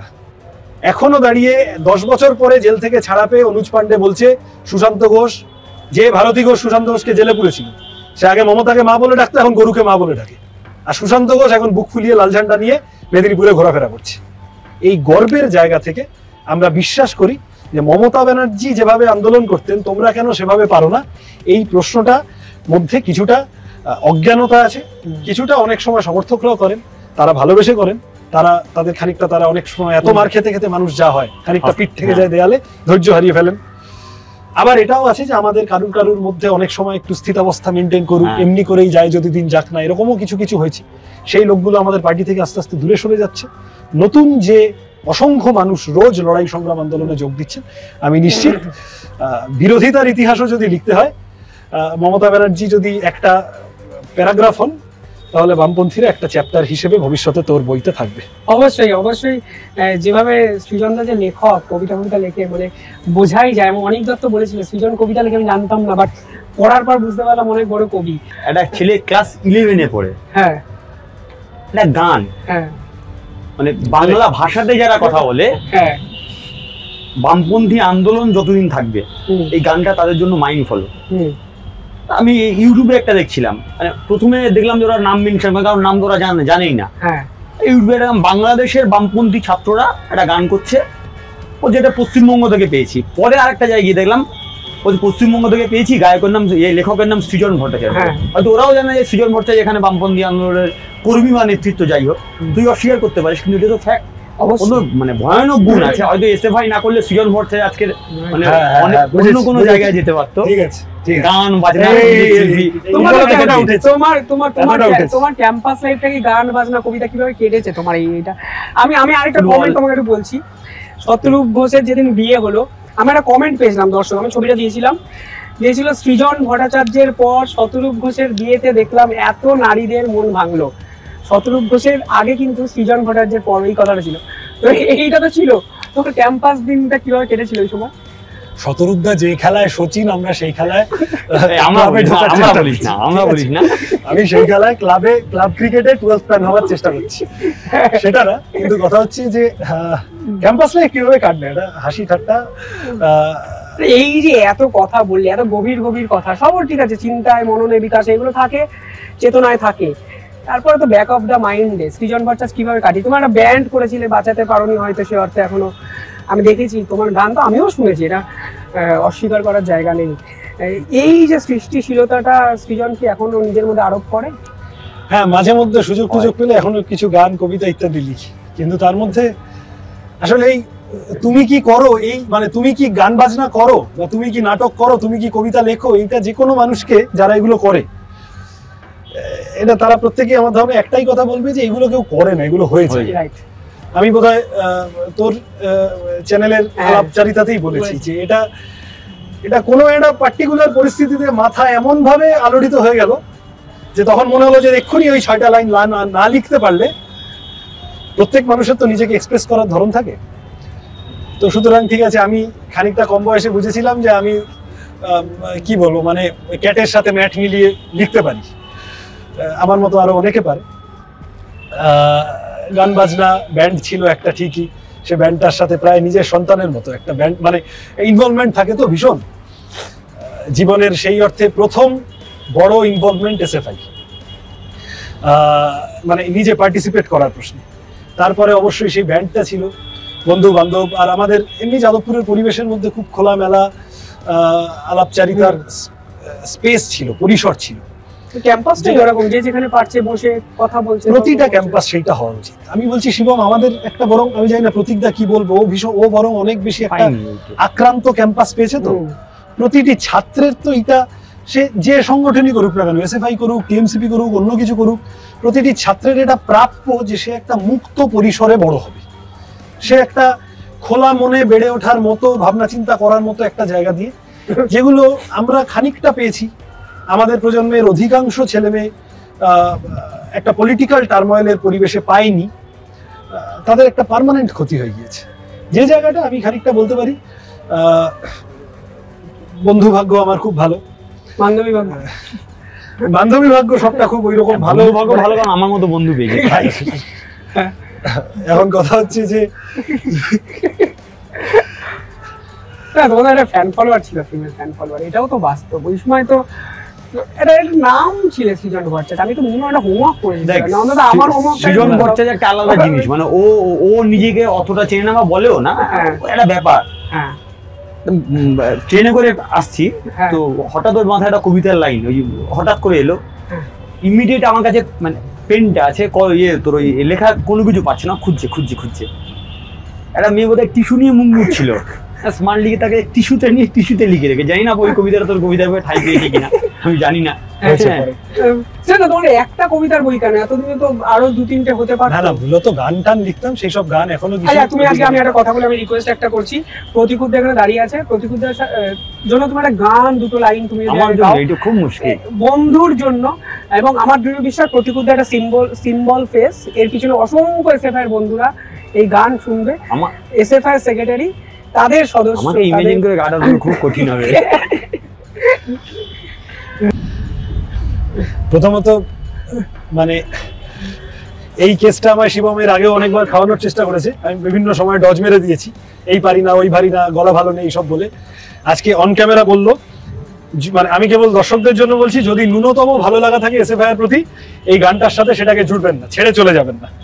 এখনো দাঁড়িয়ে দশ বছর পরে জেল থেকে ছাড়া পেয়ে অনুজ পান্ডে বলছে সুশান্ত ঘোষ, যে ভারতী ঘোষ সুশান্ত ঘোষকে জেলে পুরেছিল, সে আগে মমতাকে মা বলে ডাকতো, এখন গরুকে মা বলে ডাকে। আর সুশান্ত ঘোষ এখন বুক ফুলিয়ে লাল ঝান্ডা নিয়ে মেদিনীপুরে ঘোরাফেরা করছে। এই গর্বের জায়গা থেকে আমরা বিশ্বাস করি যে মমতা ব্যানার্জি যেভাবে আন্দোলন করতেন তোমরা কেন সেভাবে পারো না, এই প্রশ্নটা মধ্যে কিছুটা অজ্ঞানতা আছে, কিছুটা অনেক সময় সমর্থকরাও করেন, তারা ভালোবেসে করেন, তারা তাদের খানিকটা তারা অনেক সময় এত মার খেতে খেতে মানুষ যা হয় খানিকটা পিঠ থেকে যায় দেয়ালে, ধৈর্য হারিয়ে ফেলেন। আবার এটাও আছে যে আমাদের কারুর কারুর মধ্যে অনেক সময় একটু স্থিতাবস্থা মেনটেন করুক, হ্যাঁ। এমনি করেই যায় যদি দিন যাক না, এরকমও কিছু কিছু হয়েছে। সেই লোকগুলো আমাদের পার্টি থেকে আস্তে আস্তে দূরে সরে যাচ্ছে। নতুন যে অসংখ্য মানুষ রোজ লড়াই সংগ্রাম আন্দোলনে যোগ দিচ্ছেন, আমি নিশ্চিত আহ, বিরোধিতার ইতিহাসও যদি লিখতে হয়, আহ, মমতা ব্যানার্জি যদি একটা প্যারাগ্রাফ হন, তাহলে বামপন্থীরা একটা চ্যাপ্টার হিসেবে ভবিষ্যতে তোর বইতে থাকবে। অবশ্যই অবশ্যই আহ, যেভাবে সৃজন দা যে লেখক, কবিতা কবিতা লেখে, মানে বোঝাই যায়। এবং অনেক দত্ত বলেছিল সৃজন কবিতা লেখে, আমি জানতাম না, বাট পড়ার পর বুঝতে পারলাম অনেক বড় কবি। একটা ছেলে ক্লাস ইলেভেনে পড়ে হ্যাঁ একটা গান, হ্যাঁ মানে বাংলা ভাষাতে যারা কথা বলে, হ্যাঁ বামপন্থী আন্দোলন যতদিন থাকবে হুম, এই গানটা তাদের জন্য মাইন্ড ফলো। হুম, আমি ইউটিউবে একটা দেখছিলাম, মানে প্রথমে দেখলাম যে ওরা নাম মেনশন করে, কারণ নাম তো ওরা জানে জানেই না। হ্যাঁ ইউটিউবে দেখলাম বাংলাদেশের বামপন্থী ছাত্ররা একটা গান করছে, ও যেটা পশ্চিমবঙ্গ থেকে পেয়েছি। পরে আরেকটা জায়গায় গিয়ে দেখলাম ও যে পশ্চিমবঙ্গ থেকে পেয়েছি, গায়কের নাম, এই লেখকের নাম সৃজন ভট্টাচার্য। হ্যাঁ। হয়তো ওরাও জানে যে সৃজন ভট্টাচার্য এখানে বামপন্থী আন্দোলনের কর্মী বা নেতৃত্ব, যাই হোক তুই অস্বীকার করতে পারিস, কিন্তু এটা তো ফ্যাক্ট। অবশ্যই। কোনো মানে ভয়ানক গুণ আছে, হয়তো এসএফআই না করলে সৃজন ভট্টাচার্য আজকের মানে হ্যাঁ, হ্যাঁ, অনেক হ্যাঁ, অন্য বুঝেছি, কোনো বুঝেছি। জায়গায় যেতে পারতো। ঠিক আছে, ঠিক আছে। গান বাজনা, এই, এই, শিল্পী। এই, তোমার এই, এই, এই, উঠেছে। তোমার তোমার তোমার এতটা উঠেছে। তোমার ক্যাম্পাস লাইফটা কি গান বাজনা কবিতা কিভাবে কেটেছে তোমার এই এটা? আমি আমি আরেকটা বল। কমেন্ট তোমাকে একটু বলছি। শতরূপ ঘোষের যেদিন বিয়ে হলো, আমি একটা কমেন্ট পেয়েছিলাম দর্শক, আমি ছবিটা দিয়েছিলাম, দিয়েছিল সৃজন ভট্টাচার্যের পর শতরূপ ঘোষের বিয়েতে দেখলাম এত নারীদের মন ভাঙলো। শতরূপ ঘোষের আগে কিন্তু সৃজন ভট্টাচার্যের পর এই কথাটা ছিল। তো এইটা তো ছিল। তোমার ক্যাম্পাস দিনটা কিভাবে কেটেছিল ওই সময়? শতরূপদা যে খেলায় সচিন, আমরা সেই খেলায় এই আমরা ক্লাবে বলিস না, ঢোকার আমরা চেষ্টা বলিস না, করছি। আমরা ঠিক বলিস আছে? না। আমি সেই খেলায় ক্লাবে ক্লাব ক্রিকেটে টুয়েলভ ম্যান হওয়ার চেষ্টা করছি, সেটা না। কিন্তু কথা হচ্ছে যে ক্যাম্পাস লাইফ কিভাবে কাটবে, এটা হাসি ঠাট্টা। আহ, এই যে এত কথা বললে, এত গভীর গভীর কথা, সব ঠিক আছে, চিন্তায় মননে বিকাশ এগুলো থাকে, চেতনায় থাকে, তারপরে তো ব্যাক অফ দ্য মাইন্ডে সৃজন ভট্টাচার্য কিভাবে কাটি? তোমার একটা ব্যান্ড করেছিলে, বাঁচাতে পারোনি হয়তো সে অর্থে, এখনো আমি দেখেছি তোমার গান, তো আমিও শুনেছি, এটা আহ, অস্বীকার করার জায়গা নেই। এই যে সৃষ্টিশীলতাটা সৃজন কি এখনো নিজের মধ্যে আরোপ করে? হ্যাঁ, মাঝে মধ্যে সুযোগ সুযোগ পেলে এখনো কিছু গান কবিতা ইত্যাদি লিখি, কিন্তু তার মধ্যে আসলে এই তুমি কি করো, এই মানে তুমি কি গান বাজনা করো, বা তুমি কি নাটক করো, তুমি কি কবিতা লেখো, এইটা যে কোনো মানুষকে যারা এগুলো করে, এটা তারা প্রত্যেকেই আমার ধারণা একটাই কথা বলবে যে এগুলো কেউ করে না, এগুলো হয়েছে। হয়েছে। রাইট। আমি বোধহয় আহ, তোর চ্যানেলের হ্যাঁ। আলাপচারিতাতেই বলেছি যে এটা এটা কোনো একটা পার্টিকুলার পরিস্থিতিতে মাথা এমন ভাবে আলোড়িত হয়ে গেল যে তখন মনে হলো যে এক্ষুনি ওই ছয়টা লাইন না লিখতে পারলে, প্রত্যেক মানুষের তো নিজেকে এক্সপ্রেস করার ধরন থাকে। তো সুতরাং ঠিক আছে, আমি খানিকটা কম বয়সে বুঝেছিলাম যে আমি আহ, কি বলবো, মানে ক্যাটের সাথে ম্যাট মিলিয়ে লিখতে পারি, আমার মতো আরো অনেকে পারে। আহ, গান বাজনা ব্যান্ড ছিল একটা, ঠিকই, সে ব্যান্ডটার সাথে প্রায় নিজের সন্তানের মতো একটা ব্যান্ড, মানে ইনভলভমেন্ট থাকে তো ভীষণ। জীবনের সেই অর্থে প্রথম বড় ইনভলভমেন্ট এসএফআই, মানে নিজে পার্টিসিপেট করার প্রশ্নে। তারপরে অবশ্যই সেই ব্যান্ডটা ছিল, বন্ধু বান্ধব, আর আমাদের এমনি যাদবপুরের পরিবেশের মধ্যে খুব খোলামেলা আলাপচারিতার স্পেস ছিল, পরিসর ছিল। ক্যাম্পাসটা এরকম, যে যেখানে পারছে বসে কথা বলছে, প্রতিটা ক্যাম্পাস সেইটা হওয়া উচিত। আমি বলছি শিবম, আমাদের একটা বরং, আমি জানি না প্রতীকদা কি বলবো, ও ভীষণ, ও বরং অনেক বেশি একটা আক্রান্ত ক্যাম্পাস পেয়েছে। তো প্রতিটি ছাত্রের তো এটা, সে যে সংগঠনই করুক না কেন, এসএফআই করুক, টিএমসিপি করুক, অন্য কিছু করুক, প্রতিটি ছাত্রের এটা প্রাপ্য যে সে একটা মুক্ত পরিসরে বড় হবে, সে একটা খোলা মনে বেড়ে ওঠার মতো, ভাবনা চিন্তা করার মতো একটা জায়গা দিয়ে, যেগুলো আমরা খানিকটা পেয়েছি। আমাদের প্রজন্মের অধিকাংশ ছেলে মেয়ে একটা পলিটিক্যাল টার্ময়েলের পরিবেশে পায়নি, তাদের একটা পার্মানেন্ট ক্ষতি হয়ে গিয়েছে। যে জায়গাটা আমি খানিকটা বলতে পারি, আহ বন্ধু ভাগ্য আমার খুব ভালো, বান্ধবী ভাগ্য, বান্ধবী ভাগ্য সবটা খুব ওই রকম ভালো ভাগ্য ভালো, কারণ আমার মতো বন্ধু পেয়েছি। এখন কথা হচ্ছে যে তোমাদের একটা ফ্যান ফলোয়ার ছিল, ফিমেল ফ্যান ফলোয়ার, এটাও তো বাস্তব। ওই সময় তো এটা একটা নাম ছিল সৃজন ভট্টাচার্য, আমি তো মনে হয় একটা হোমওয়ার্ক করেছিলাম, আমার হোমওয়ার্ক। সৃজন ভট্টাচার্য একটা আলাদা জিনিস, মানে ও ও নিজেকে অতটা চেনে না বা বলেও না, একটা ব্যাপার। হ্যাঁ, ট্রেনে করে আসছি, তো হঠাৎ ওর মাথায় একটা কবিতার লাইন ওই হঠাৎ করে এলো, ইমিডিয়েট আমার কাছে মানে পেনটা আছে, ইয়ে তোর ওই লেখা কোনো কিছু পাচ্ছে না, খুঁজছে খুঁজছে খুঁজছে একটা মেয়ে বোধহয় টিস্যু নিয়ে মুখ মুছছিল, স্মার্ট লিখে তাকে টিস্যুতে নিয়ে টিস্যুতে লিখে রেখে, জানি না ওই কবিতাটা তোর কবিতার বই ঠাই পেয়েছে কিনা আমি জানি না। হয়েছে হ্যাঁ। পরে। সেটা তোমার একটা কবিতার বই কেন, এতদিনে তো আরো দু তিনটে হতে না পারতো। না মূলত গান টান লিখতাম, সেই সব গান এখনো কিছু। আচ্ছা তুমি আজকে আমি একটা কথা বলে আমি রিকোয়েস্ট একটা করছি, প্রতিকুদ্দা এখানে দাঁড়িয়ে আছে, প্রতিকুদ্দার সা- আহ, জন্য তোমার একটা গান দুটো লাইন তুমি যদি আমার জন্য গাও, এটা খুব মুশকিল। বন্ধুর জন্য। এবং আমার দৃঢ় বিশ্বাস প্রতিকুদ্দা একটা সিম্বল সিম্বল ফেস, এর পিছনে অসংখ্য এসএফআই এর বন্ধুরা এই গান শুনবে, আমার এসএফআই এর সেক্রেটারি, তাদের সদস্য, আমাকে ইমেজিন করে গাটা খুব কঠিন হবে। প্রথমত মানে এই কেসটা আমার শিবমের আগেও অনেকবার খাওয়ানোর চেষ্টা করেছে, আমি বিভিন্ন সময় ডজ মেরে দিয়েছি, এই পারি না ওই পারি না গলা ভালো নেই সব বলে। আজকে অন ক্যামেরা বললো, জি- মানে আমি কেবল দর্শকদের জন্য বলছি, যদি ন্যূনতম ভালো লাগা থাকে এসএফআই এর প্রতি এই গানটার সাথে, সেটাকে জুড়বেন না, ছেড়ে চলে যাবেন না।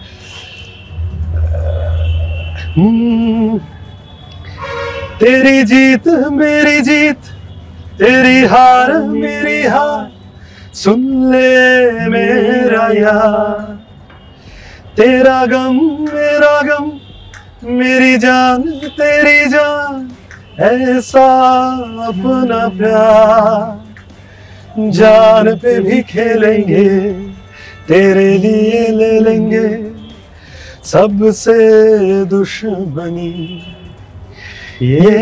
হুম, তেরি জিত মেরি জিত, तेरी हार मेरी हार, सुन ले मेरा यार, तेरा गम मेरा गम, मेरी जान तेरी जान, ऐसा अपना प्यार, जान पे भी खेलेंगे, तेरे लिए ले लेंगे सबसे दुश्मनी, ये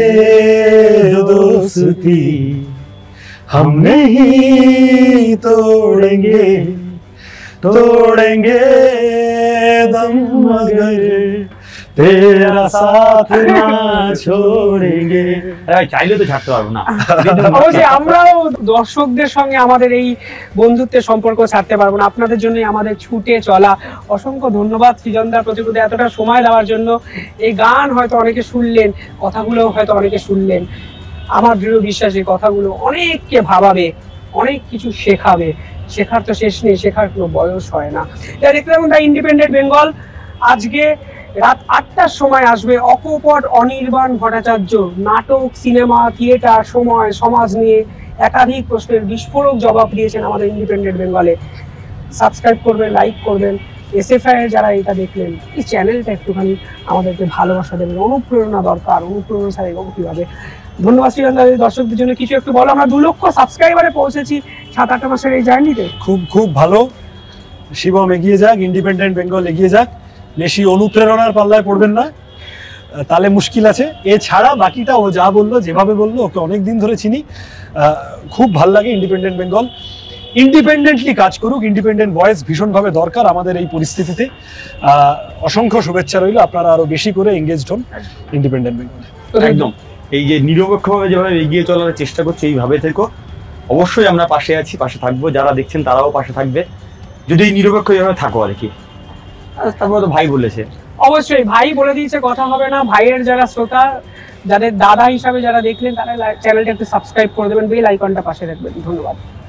दोस्ती हम नहीं तोड़ेंगे, तोड़ेंगे दम मगर तेरा साथ ना छोड़ेंगे। আরে চাইলে তো ছাড়তে পারবো না। অবশ্যই আমরাও দর্শকদের সঙ্গে আমাদের এই বন্ধুত্বের সম্পর্ক ছাড়তে পারবো না, আপনাদের জন্য আমাদের ছুটে চলা। অসংখ্য ধন্যবাদ সৃজনদার প্রতিকুদ্দা এতটা সময় দেওয়ার জন্য। এই গান হয়তো অনেকে শুনলেন, কথাগুলো হয়তো অনেকে শুনলেন, আমার দৃঢ় বিশ্বাস এই কথাগুলো অনেককে ভাবাবে, অনেক কিছু শেখাবে। শেখার তো শেষ নেই, শেখার কোনো বয়স হয় না। এটা দেখতে থাকুন দ্য ইন্ডিপেন্ডেন্ট বেঙ্গল। আজকে রাত আটটার সময় আসবে অকপট অনির্বাণ ভট্টাচার্য, নাটক, সিনেমা, থিয়েটার, সময়, সমাজ নিয়ে একাধিক প্রশ্নের বিস্ফোরক জবাব দিয়েছেন আমাদের ইন্ডিপেন্ডেন্ট বেঙ্গলে। সাবস্ক্রাইব করবেন, লাইক করবেন। এসএফআই এর যারা এটা দেখলেন, এই চ্যানেলটা একটুখানি আমাদেরকে ভালোবাসা দেবেন, অনুপ্রেরণা দরকার, অনুপ্রেরণা ছাড়া এগোবো কিভাবে। ধন্যবাদ শ্রীকান্ত, দর্শকদের জন্য কিছু একটু বলো। আমরা দু লক্ষ সাবস্ক্রাইবারে পৌঁছেছি সাত আট মাসের এই জার্নিতে। খুব খুব ভালো, শিবম এগিয়ে যাক, ইন্ডিপেন্ডেন্ট বেঙ্গল এগিয়ে যাক, বেশি অনুপ্রেরণার পাল্লায় পড়বেন না, তাহলে মুশকিল আছে। এছাড়া বাকিটা ও যা বললো, যেভাবে বললো, ওকে অনেক দিন ধরে চিনি, খুব ভাল লাগে। ইন্ডিপেন্ডেন্ট বেঙ্গল ইন্ডিপেন্ডেন্টলি কাজ করুক, ইন্ডিপেন্ডেন্ট ভয়েস ভীষণভাবে দরকার আমাদের এই পরিস্থিতিতে। অসংখ্য শুভেচ্ছা রইল, আপনারা আরো বেশি করে এঙ্গেজড হন ইন্ডিপেন্ডেন্ট বেঙ্গলে। একদম, এই যে নিরপেক্ষভাবে যেভাবে এগিয়ে চলার চেষ্টা করছে এইভাবে থেকো, অবশ্যই আমরা পাশে আছি, পাশে থাকবো, যারা দেখছেন তারাও পাশে থাকবে, যদি নিরপেক্ষ এইভাবে থাকো আর কি। তারপরে তো ভাই বলেছে, অবশ্যই ভাই বলে দিয়েছে, কথা হবে না। ভাইয়ের যারা শ্রোতা, যাদের দাদা হিসাবে যারা দেখলেন, তারা চ্যানেলটা একটু সাবস্ক্রাইব করে দেবেন, বেল আইকনটা পাশে রাখবেন। ধন্যবাদ।